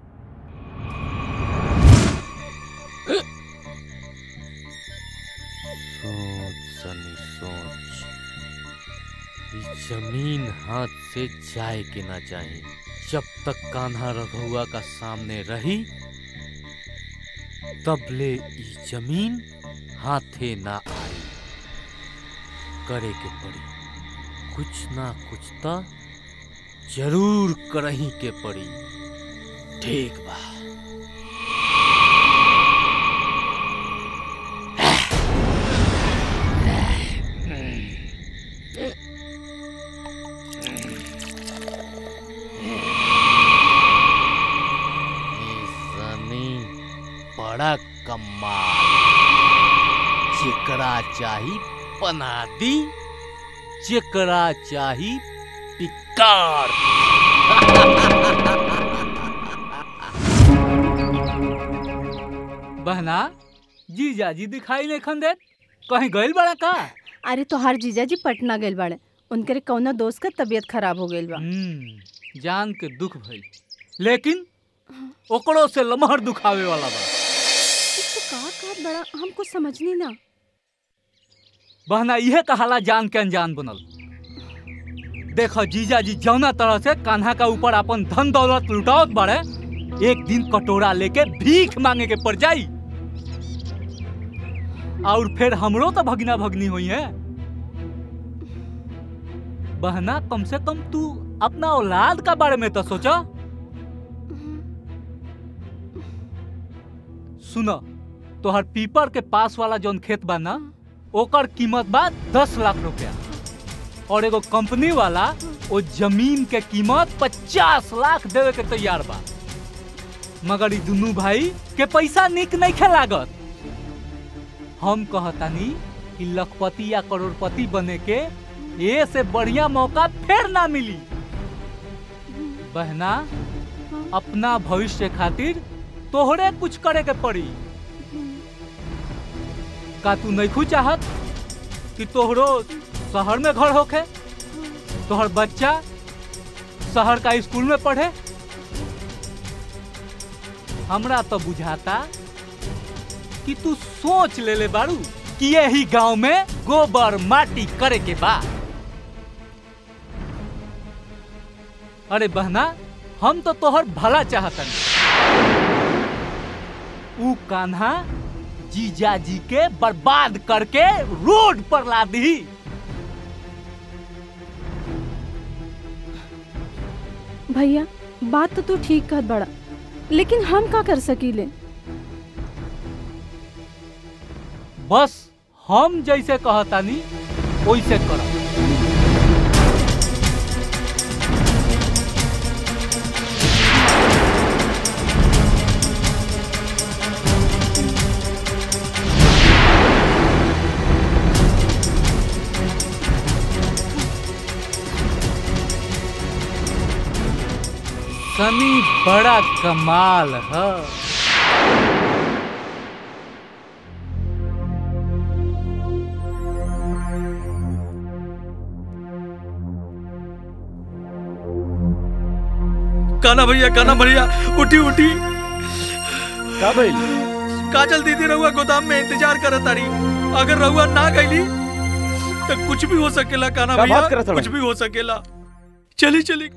सोच सनी सोच, इस जमीन हाथ से जाए के ना जाए। जब तक कान्हा रघुआ का सामने रही, तब ले इस जमीन हाथे ना आई। करे के पड़ी, कुछ ना कुछ तो जरूर करही के पड़ी। ठीक बा। बड़ा कमाल, जेकरा चाही बना दी, जेकरा चाही पिकार। बहना जीजा जी दिखाई नहीं खंदे, कहीं गइल बड़ा का? अरे तोहार जीजा जी पटना गइल बाड़े, उनके कौना दोस्त का तबीयत खराब हो गइल बा। जान के दुख भइल, लेकिन ओकरो से लमहर दुखावे वाला बा। तो का का बड़ा हम कुछ समझनी ना। बहना यह कहाला जान के अनजान बनल। देखो जीजा जी जौना तरह से कान्हा का ऊपर अपन धन दौलत लुटावत बाड़े, एक दिन कटोरा लेके भीख मांगे के पड़ जाई। और फिर हमरो तो भगना भगनी हुई है। बहना कम से कम तू अपना औलाद का बारे में तो सोचा। सुनो, तोहर पीपर के पास वाला जोन खेत बा ना, ओकर कीमत बा दस लाख रुपया, और एगो कंपनी वाला वो जमीन के कीमत पचास लाख देवे के तैयार बा। मगर ई दुनू भाई के पैसा निक नहीं खे लागत। हम कहतानी कि लखपति या करोड़पति बने के ये से बढ़िया मौका फिर ना मिली। बहना, अपना भविष्य खातिर तोहरे कुछ करे के पड़ी। का तू नहीं चाहत कि तोहरो शहर में घर होखे, तोहर बच्चा शहर का स्कूल में पढ़े? हमरा तो बुझाता कि तू सोच ले ले बारू कि यही गांव में गोबर माटी करे के बाद। अरे बहना, हम तो तोहर भला चाहतन। ऊ कान्हा जीजा जी के बर्बाद करके रोड पर ला दी। भैया बात तो तू ठीक कहत बड़ा, लेकिन हम का कर सकीले? बस हम जैसे कहतानी वैसे करो। सनी बड़ा कमाल है। काना भैया, काना भैया, उठी उठी। का भइल? काजल दीदी रहुआ गोदाम में इंतजार करत तारी। अगर रहुआ ना गईली तो कुछ भी हो सकेला काना का भैया, बात करत हड़े? कुछ भी हो सकेला। चली चली।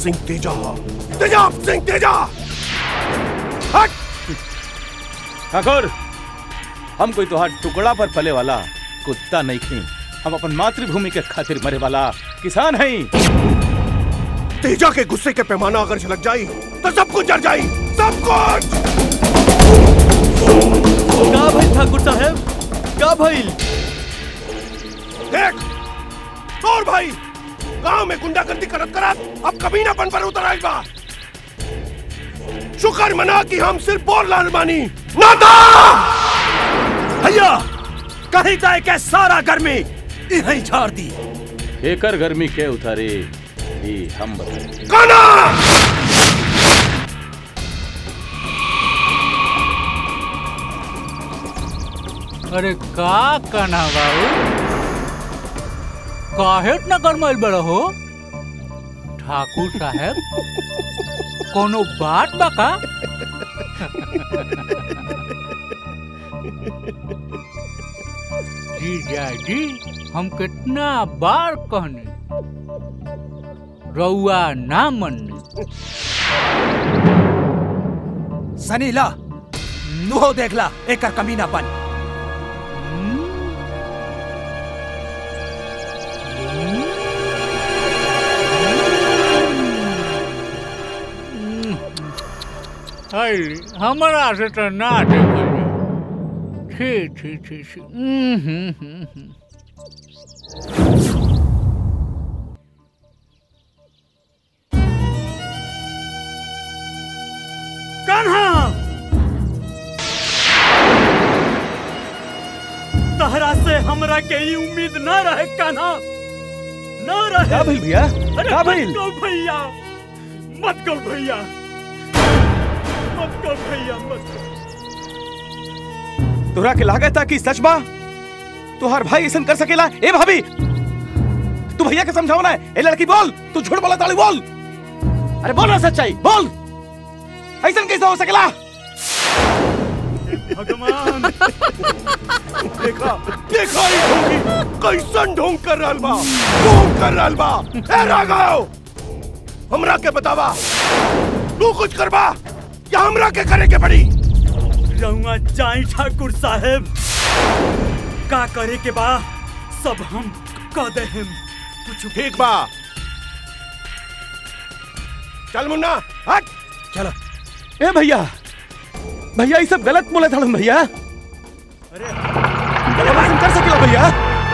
सिंह तेजा तेजाब सिंह तेजा। हट! ठाकुर, हम कोई तुहार टुकड़ा पर पले वाला कुत्ता नहीं खी। हम अपन मातृभूमि के खातिर मरे वाला किसान हैं। तेजा के गुस्से के पैमाना अगर झलक जाई तो सब कुछ जर जाई, सब कुछ। का भाई ठाकुर साहब, का भाई? देख, और भाई गांव में गुंडागर्दी करत करत अब कमीनापन पर उतर आई बा। शुक्र मना कि हम सिर्फ बोल लाल मानी नाता। भैया कहीं जाए के सारा गर्मी यहीं झाड़ दी। एकर गर्मी के उतारे ही हम बताए। काना! अरे का कान्हा बाबू, काहे इतना गरमाइल बड़ा हो? ठाकुर साहब कोनो बात बा का? जीजा जी, हम कितना बार कहने रउआ ना मनने। सनीला तू हो देख ला एकर कमीनापन। हमारा से तो ना देखा। छी छी छी छी। कान्हा, तहरा से हमरा के ही उम्मीद ना रहे कान्हा, ना रहे। का भइल भैया? का भइल? मत कहो भैया, मत कहो भैया, मत कहो भैया, मत कहो। तोरा के लागत था कि सच बा तुहार भाई ऐसा कर सकेला? ए भाभी, तू भैया के समझाओ ना। ए लड़की बोल, तू झूठ बोला ताली बोल। अरे बोल ना सच्चाई, बोल। ऐसा कैसे हो सकेला? भगवान देखा देखा ही ढोंगी कैसन ढोंग कर रहल बा, ढोंग कर रहल बा। ए राघव, हमरा के बतावा, तू कुछ करबा या हमरा के करे के पड़ी? रहुआ जाई ठाकुर साहेब, का करे के बा सब हम कह दे हम। कुछ ठीक बा, चल मुन्ना हट। चलो। ए भैया, भैया ये सब गलत बोले था भैया। अरे गलत कर सकेला भैया?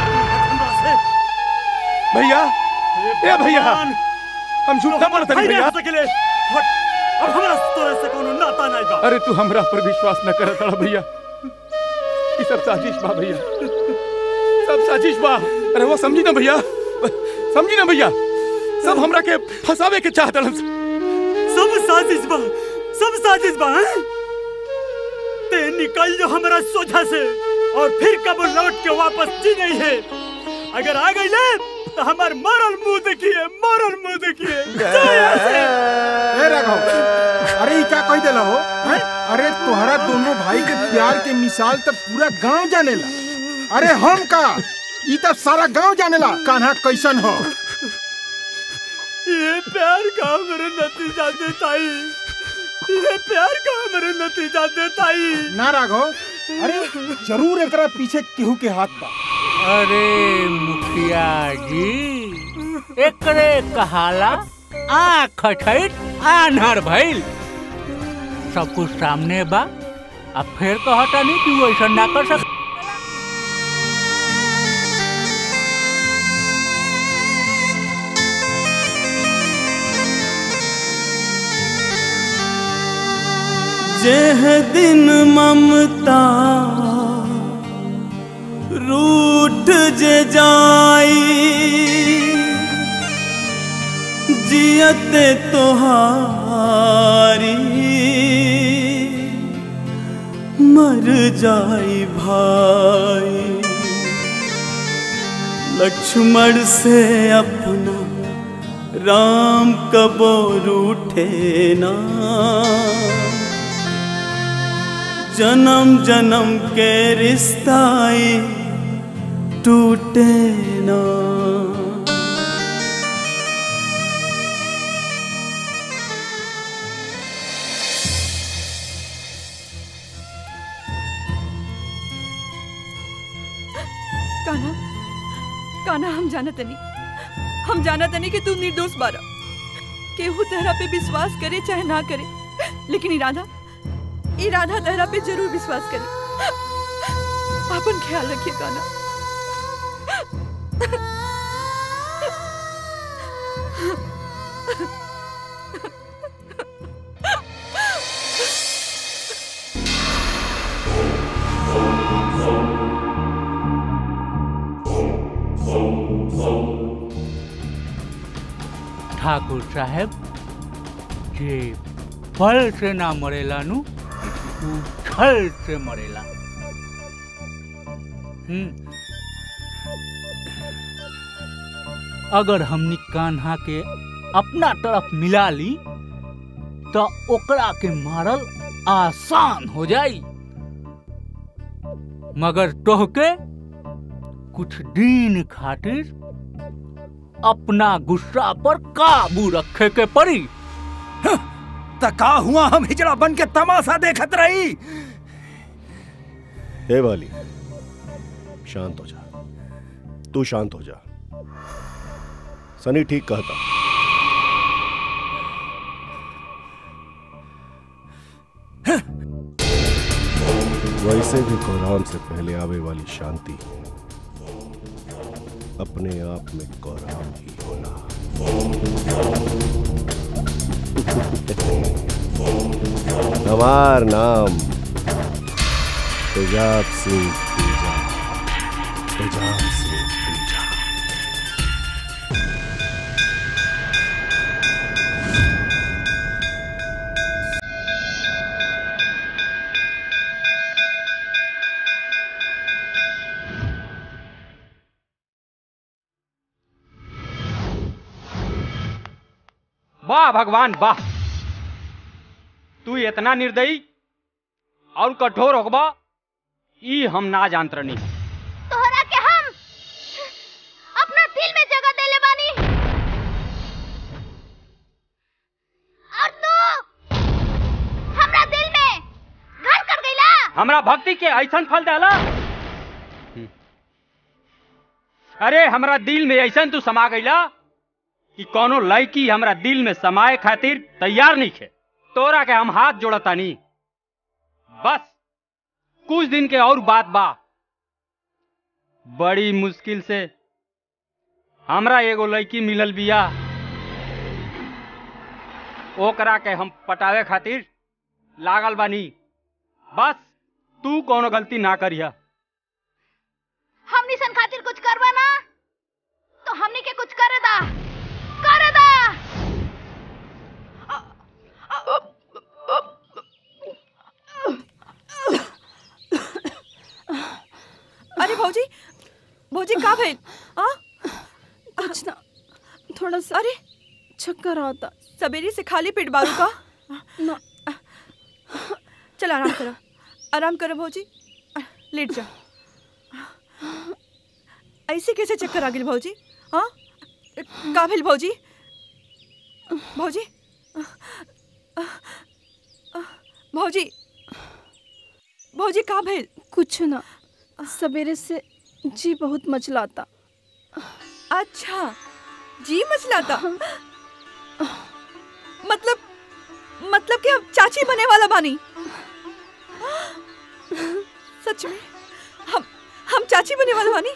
भैया, ए भैया, हम झूठ ना बोलते भैया। अब हमरा तोरे से कोनो नाता नहीं बा। अरे तू हमरा पर विश्वास न करत रहा भैया। ये सब साजिश बा भैया, सब साजिश बा। अरे वो समझी ना भैया, समझी ना भैया, सब हमरा के फंसावे के चाहत रहा। सब साजिश बा, सब साजिश बा। ते निकल जो हमरा सोझा से और फिर कब लौट के वापस जी नहीं है। अगर आ गई ले तो हमार मरल मुंह देखिए, मरल मुंह देखिए। ए राघव, अरे ये क्या कह देला हो? हैं? अरे तुम्हारा दोनों भाई के प्यार के मिसाल तब पूरा गांव जानेला। अरे हम का, ये तब सारा गांव जानेला कान्हा कैसन हो। ये प्यार का मेरे नतीजा देता ही, ये प्यार का मेरे नतीजा देता ही। ना राघव, अरे जरूर एकरा पीछे केहू के हाथ बा। अरे मुखिया जी, एकरे कहाला आँख खटखट आन्हर भइल। सब कुछ सामने बा, अब फिर कहता नहीं कि वो ऐसा ना कर सक। जेह दिन ममता रूठ जे जाई, जियते तोहारी मर जाई भाई। लक्ष्मण से अपना राम कबो रूठे ना, जन्म जन्म के रिश्ताई टूटे ना। कान्हा कान्हा हम जानत नहीं हम जानत नहीं कि तू निर्दोष बारा केहू तेरा पे विश्वास करे चाहे ना करे, लेकिन इरादा इरादा तेरा पे जरूर विश्वास करे। अपन ख्याल रखिए कान्हा। ठाकुर साहब जे फल से ना मरेला नु तू छल से मरेला। हम्म अगर हमनी कान्हा के अपना तरफ मिला ली तो ओकरा के मारल आसान हो जाई, मगर तोहके कुछ दिन खातिर अपना गुस्सा पर काबू रखे के पड़ी। तका हुआ हम हिजड़ा बन के तमाशा देखत रही। हे वाली शांत हो जा, तू शांत हो जा। सनी ठीक कहता। वैसे भी कोराम से पहले आवे वाली शांति अपने आप में कोराम ही होना। हमार नाम तेजाब सिंह तेजा, तेजाब सिंह तेजा। वाह भगवान वाह, तू इतना निर्दयी और कठोर होगा ई हम ना जानत रही। तोहरा के हम अपना दिल में जगह देले बानी और तू हमरा दिल में घर कर गईला। हमरा भक्ति के ऐसन फल देला। अरे हमरा दिल में ऐसन तू समा गईला कि कोनो लड़की हमरा दिल में समाए खातिर तैयार नहीं खे। तोरा के हम हाथ जोड़ता नहीं, बस कुछ दिन के और बात बा। बड़ी मुश्किल से हमरा एगो लड़की मिलल बिया, ओकरा के हम पटावे खातिर लागल बानी। बस तू कोनो गलती ना करिया। हमनी सन खातिर कुछ करवा ना तो हमनी के कुछ करे दा करे दा। अरे भौजी भौजी का भइल? आ कुछ ना, थोड़ा सा अरे चक्कर आता। सवेरे से खाली पेट बारू का ना। चल आराम करो आराम करो भौजी, लेट जा। ऐसे कैसे चक्कर आ गई भौजी? हाँ का भइल भौजी? भौजी भौजी भौजी का भइल? कुछ ना, सवेरे से जी बहुत मचलाता। अच्छा जी मचलाता? मतलब मतलब कि हम चाची बने वाला बानी? सच में हम हम चाची बने वाला बानी?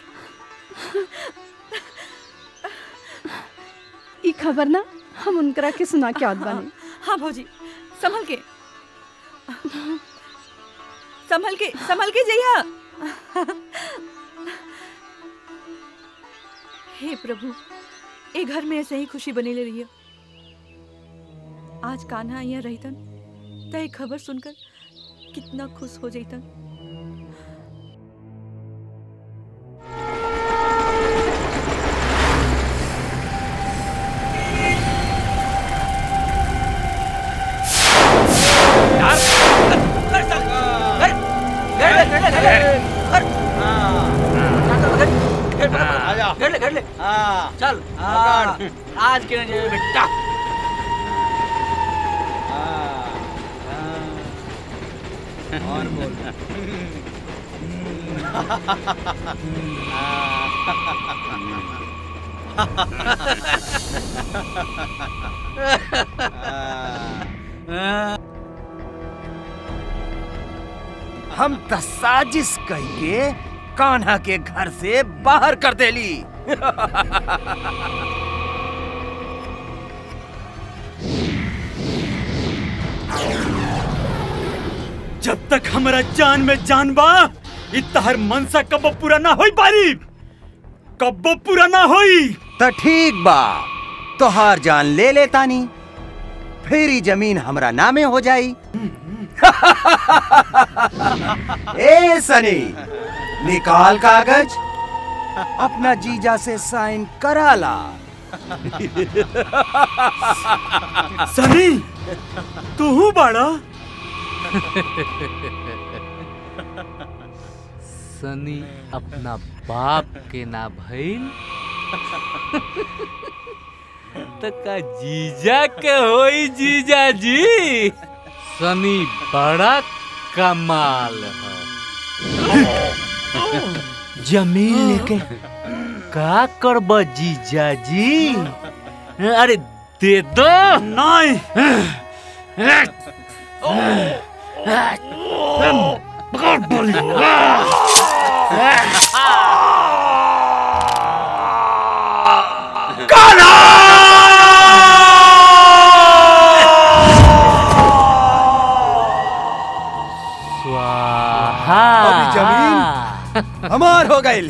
ई खबर ना हम उनकरा के सुना के आत बानी। हाँ भौजी संभल के संभल के संभल के जइया। हे प्रभु, ए घर में ऐसे ही खुशी बनी ले रही है। आज कान्हा यहाँ रहतन तो ये खबर सुनकर कितना खुश हो जातन। कर ले कर ले हाँ चल हाँ आज के नजर बेटा और बोल हम त साजिश करके कान्हा के घर से बाहर कर देली। जब तक हमारा जान में जान बा इतहर मनसा कब्बो पूरा ना होई पारी, कब्बो पूरा ना होई। त ठीक बा, तोहार जान ले लेतानी, फिर ही जमीन हमरा नामे हो जाई। ए सनी, निकाल कागज, अपना जीजा से साइन करा ला। सनी, तू बड़ा सनी अपना बाप के ना भइल तो का जीजा के होई जीजा जी। सनी बड़ा कमाल है। जमीन लेके का करब जीजा जी? अरे दे दो। नहीं। कान्हा! स्वाहा। अभी जमीन हमार हो गई।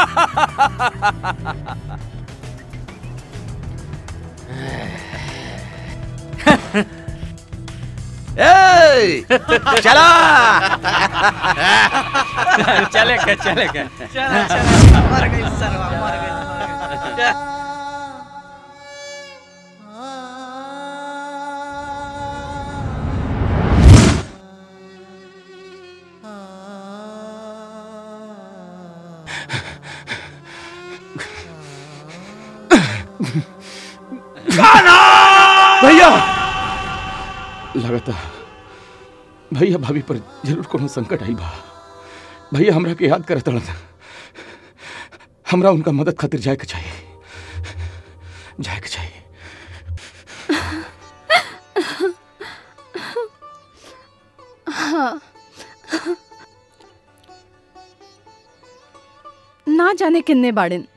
ए, चला। चलेगा चलेगा चला चला मर गई सरवा मर गई मर गई। भैया लगता भैया भाभी पर जरूर कोनो संकट आई बा। भैया हमरा के याद करत रहत, हमरा उनका मदद खातिर जाए के चाहिए, जाए के चाहिए। हाँ। ना जाने किन्ने बाड़िन।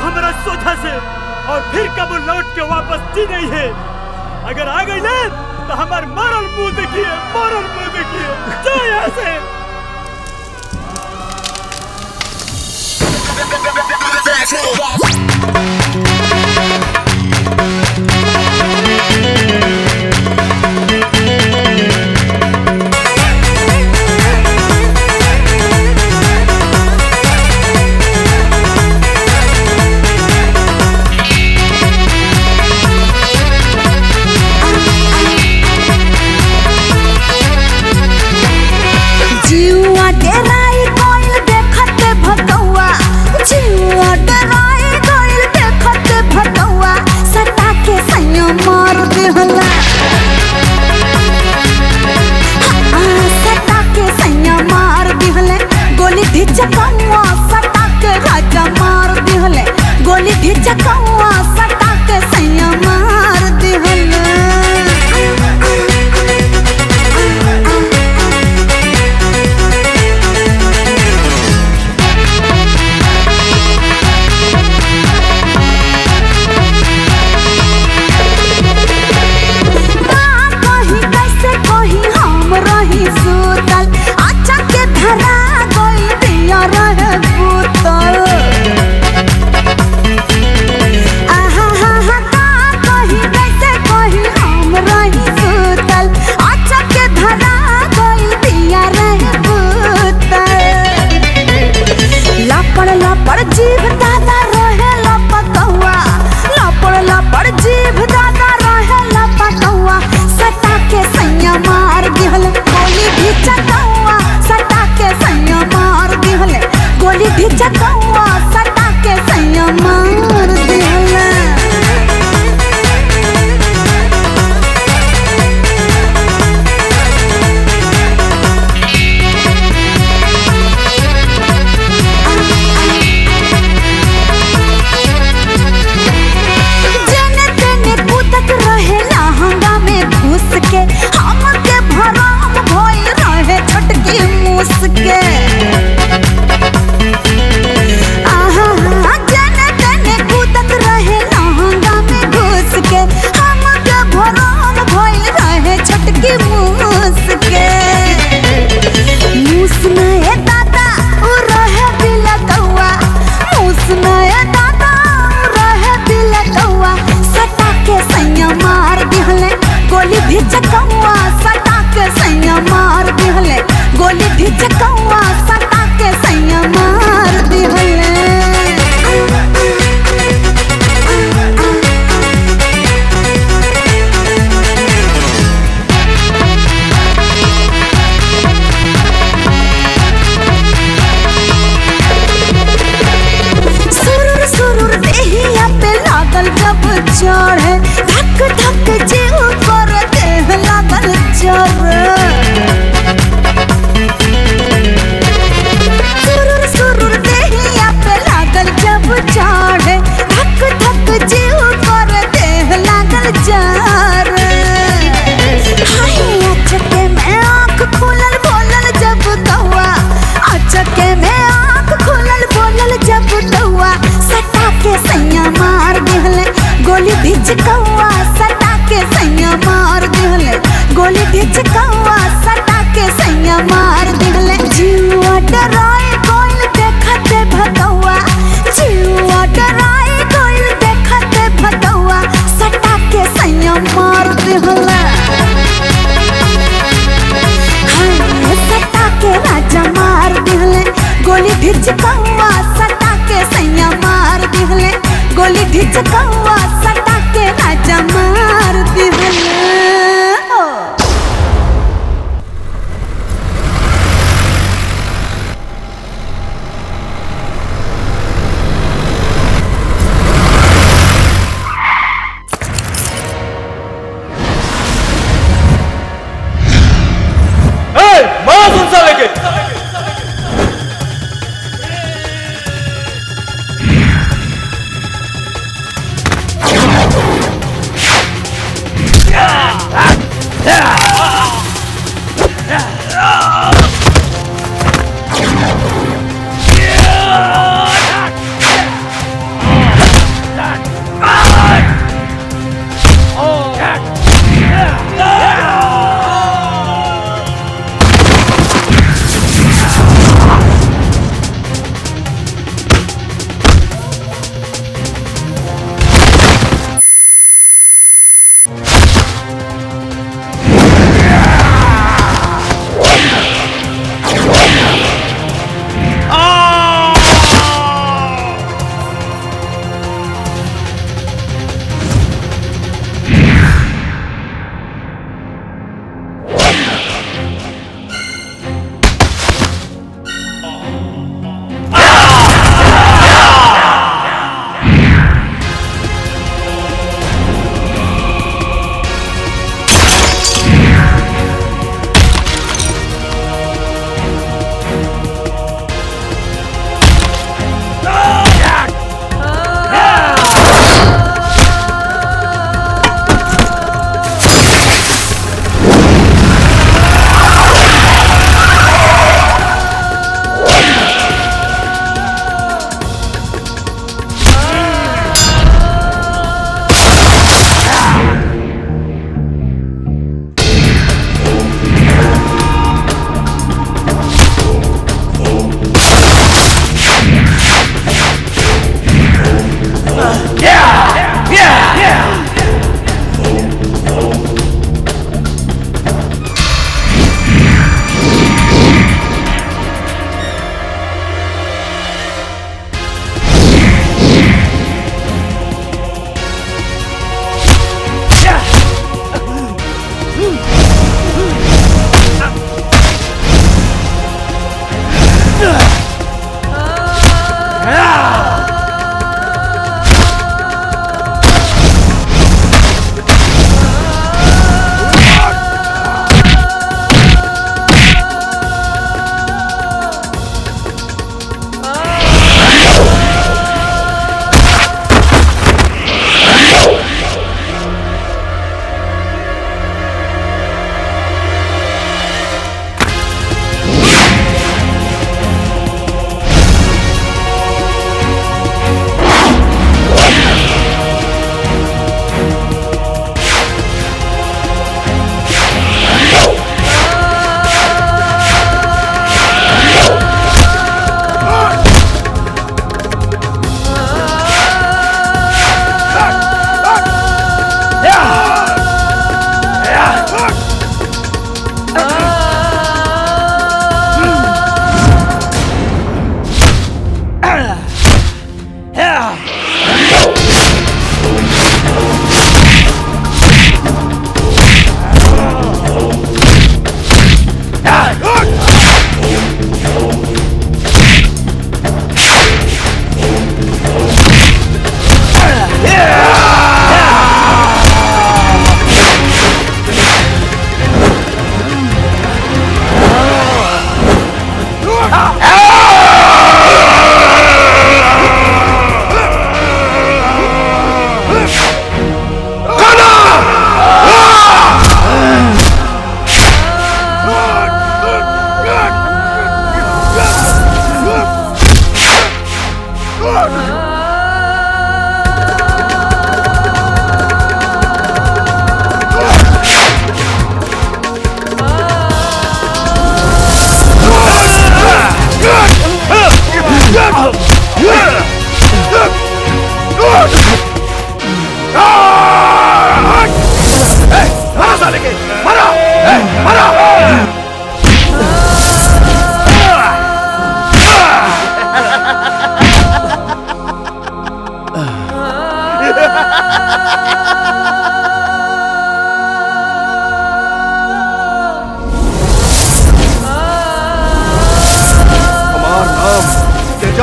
हमारा सोझा से और फिर कब लौट के वापस जी नहीं है। अगर आ गई ना तो हमारे मरल मुंह देखिए, मरल मुंह देखिए। जाओ यहाँ से। जीवा डेराई कोइल देखते भगवा, जीवा डेराई कोइल देखते भगवा, सटा के सैया मार देहला। हाँ, सटा के सैया मार देहले, गोली ढिचकवा सटा के राजा मार देहले, गोली ढिचकवा सटा के सैया मार देहले। लापड़ जीभ दादा रहे लपकौआ, लापड़ लापड़ जीभ दादा रहे लपकौआ, सटा के सैया मार दिहले, गोली ढिचकौआ सटा के सैया मार दिहले, गोली ढिचकौआ सटा के सैया मार दिहले। के हमके भराम भइल रहे छटकी मुसके। आहा जने तने कूदत रहे लहंगा में घुस के, हमके भराम भइल रहे छटकी मुसके। मुस नए दादा उ रहे बिलकौआ, मुस नए दादा उ रहे बिलकौआ, सटा के सैया मार दिहले, गोली ढिचकौआ सटा के सैया मार दिहले, गोली ढिचकौआ सटा के सैया मार दिहले। सुरुर सुरुर देहिया पे लागल जब चढ़े, धक धक जीव कर देह लागल चढ़े। सुरुर सुरुर देहिया पे लागल जब चढ़े, धक धक जीव कर देह लागल चढ़े। हाय अचके में आँख खुलल बोलल जब कौआ, अचके में आँख खुलल बोलल जब कौआ, सटा के सैया मार दिहले, गोली ढिचकौआ सटा के सैया मार दिहले, गोली ढिचकौआ सटा के सैया मार दिहले। जीवा डराए कोइल देखते भगवा, जीवा डराए कोइल देखते भगवा, सटा के सैया मार दिहले। हाय सटा के राजा मार दिहले, गोली ढिचकौआ सटा के सैया मार दिहले, गोली ढिचकौआ सटा के राजा मार दिहले। मार उन साले के।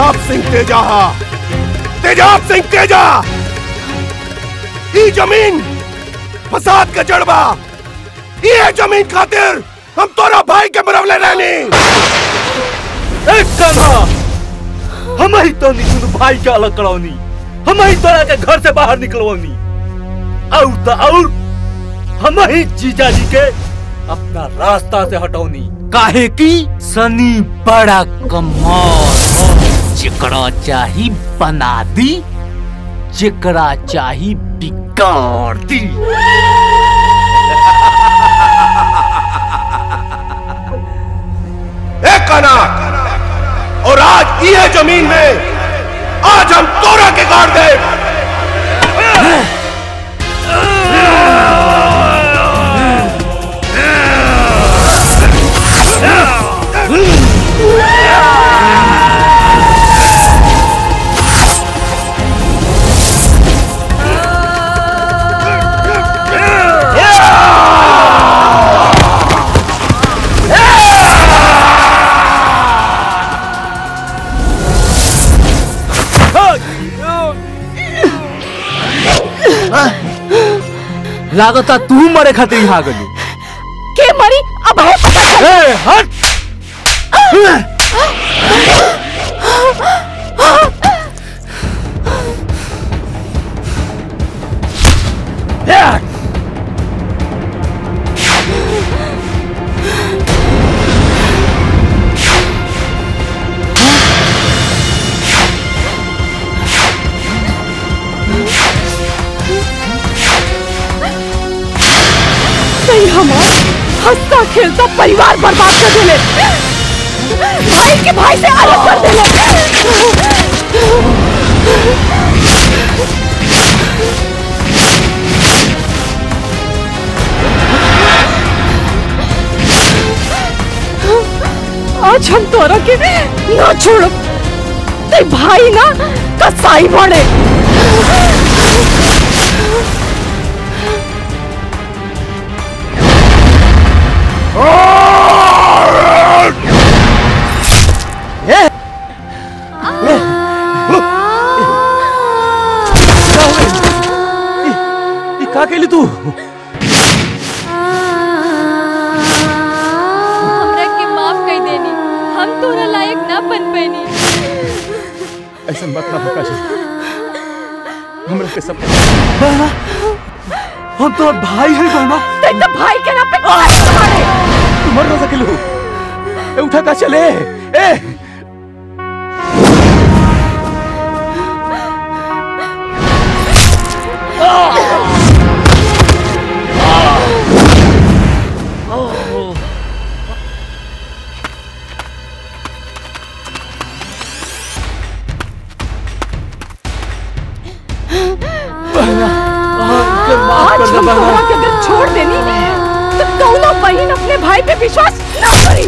तेजाब सिंह तेजा तेजाब सिंह तेजा ई जमीन फसाद का जड़बा ये जमीन खातिर हम तोरा भाई के मरवले रहनी। एक कन्हा हम ही तो निकुन भाई के अलग करौनी, हम ही तोरा के घर से बाहर निकलवनी और तो और हम ही जीजा जी के अपना रास्ता से हटौनी। काहे की सनी बड़ा कमाल, जेकरा चाही बना दी, जेकरा चाही बिगाड़ दी। एक काना और आज ये जमीन में आज हम तोरा के गाड़ दे। लागता तू मरे खातिर यहाँ गलू। के मरी अब है पता चल। ए, हट। हमारा हंसता खेलता परिवार बर्बाद कर देले, भाई के भाई से अलग कर देले। आज हम तोरा के ना छोड़, ते भाई ना कसाई बने। का कहली तू? हमरा के माफ कर देनी, हम तोरा लायक ना बन पैनी। ऐसा मत ना प्रकाश, हमरा के सब हम तो भाई है बहना। ते तो भाई के नाम पे मारे। तू मर ना सकेलू, ए उठा का चले। ए आज हम तोरा के अगर छोड़ देनी तो कौनो बहन अपने भाई पे विश्वास ना करी।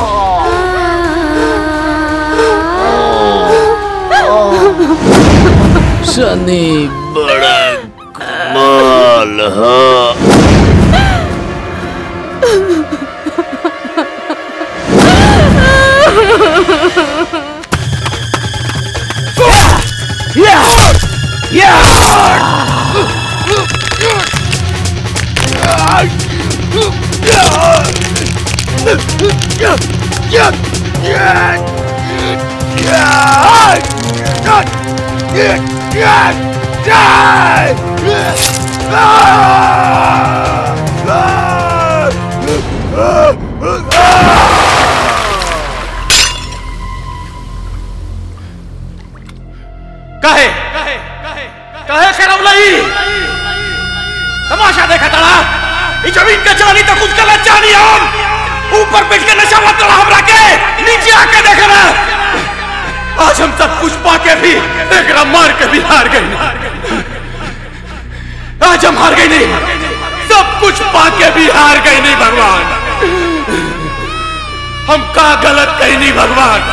सनी बड़ा कमाल है। कहे कहे खरवलाई तमाशा देखा तड़ा, इस जमीन के चाली तो कुछ गलत चाली हम ऊपर बैठ के नशा मत तड़ा, हमरा के नीचे आके देखना। आज हम सब कुछ पाके भी एक मार के भी हार गए। आज हम हार गए नहीं, सब कुछ पाके भी हार गए नहीं भगवान। हम का गलत कहीं नहीं भगवान।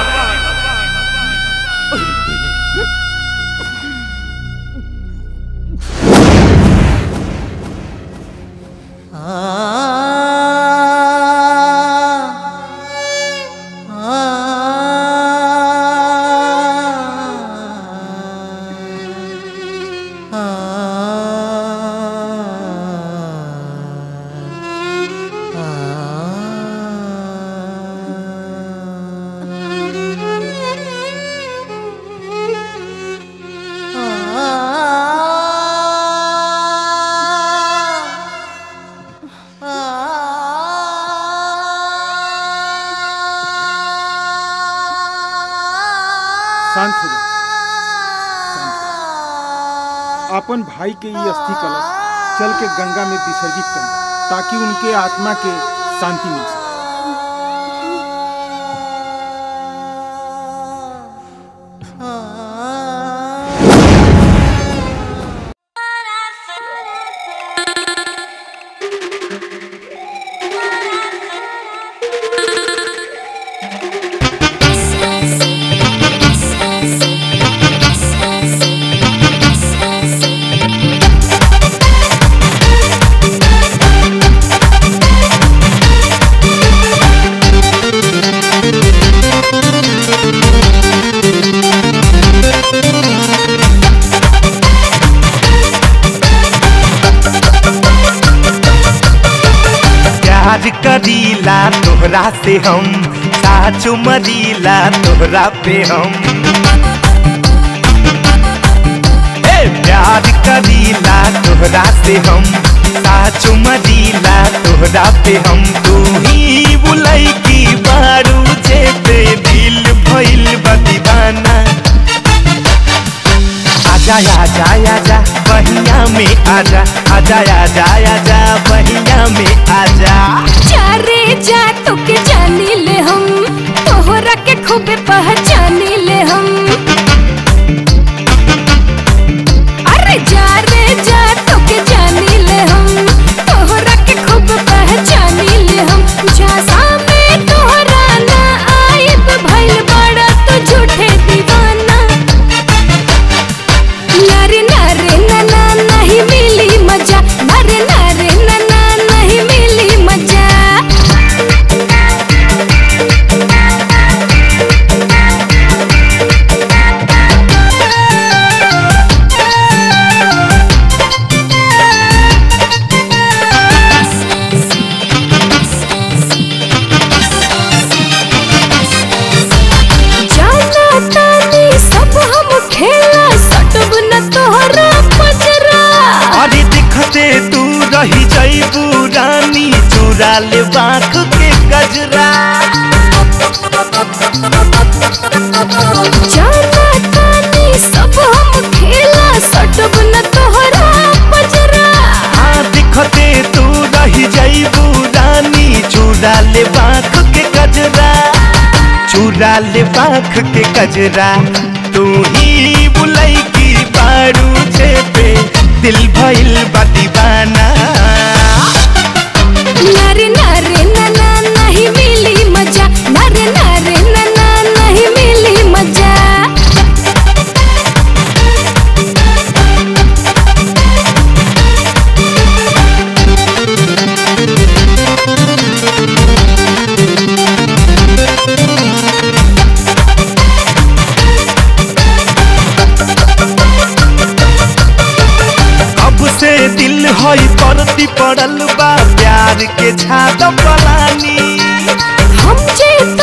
शांत हो जा, शांत हो। अपन भाई के ये अस्थि कलश चल के गंगा में विसर्जित कर दे, ताकि उनके आत्मा के शांति मिल सके। करीला तोहरा से हम साचो मरीला तोहरा पे हम ए प्यार करीला तोहरा से हम साचो मरीला तोहरा पे हम तू ही बुलाई की बारू जे पे दिल भइल बा दीवाना आजा आजा आजा बहिया में आजा आजा आजा आजा बहिया में आजा जा रे जा तो के जानी ले हम तोहरा के खूबे पहचानी ले हम अरे जा रे जा तो के जानी ले हम तोहरा के खूब पहचानी ले हम झांसा में तोहरा ना आइब भइल बड़ा तो झूठे दीवाना नारे नारे ना ना नहीं मिली मजा नारे नारे ना ना नहीं मिली मजा जाना तानी सब हम खेला सटब न तोहरा पजरा अरे दिखते तू रही जईबू रानी चुरा ले बाँख के गजरा जाना तानी सब हम खेला सटब न तोहरा पजरा हाँ दिखते तू रही जईबू रानी चुरा ले बाँख के गजरा चुरा ले बाँख के गजरा तू ही बुलाई की बारू जे पे दिल भइल बा दीवाना नारे नारे ना ना नहीं मिली मजा नारे नारे ना ना नहीं मिली मजा अब से दिल हई परती पड़ल बा प्यार के छात पलानी हम जे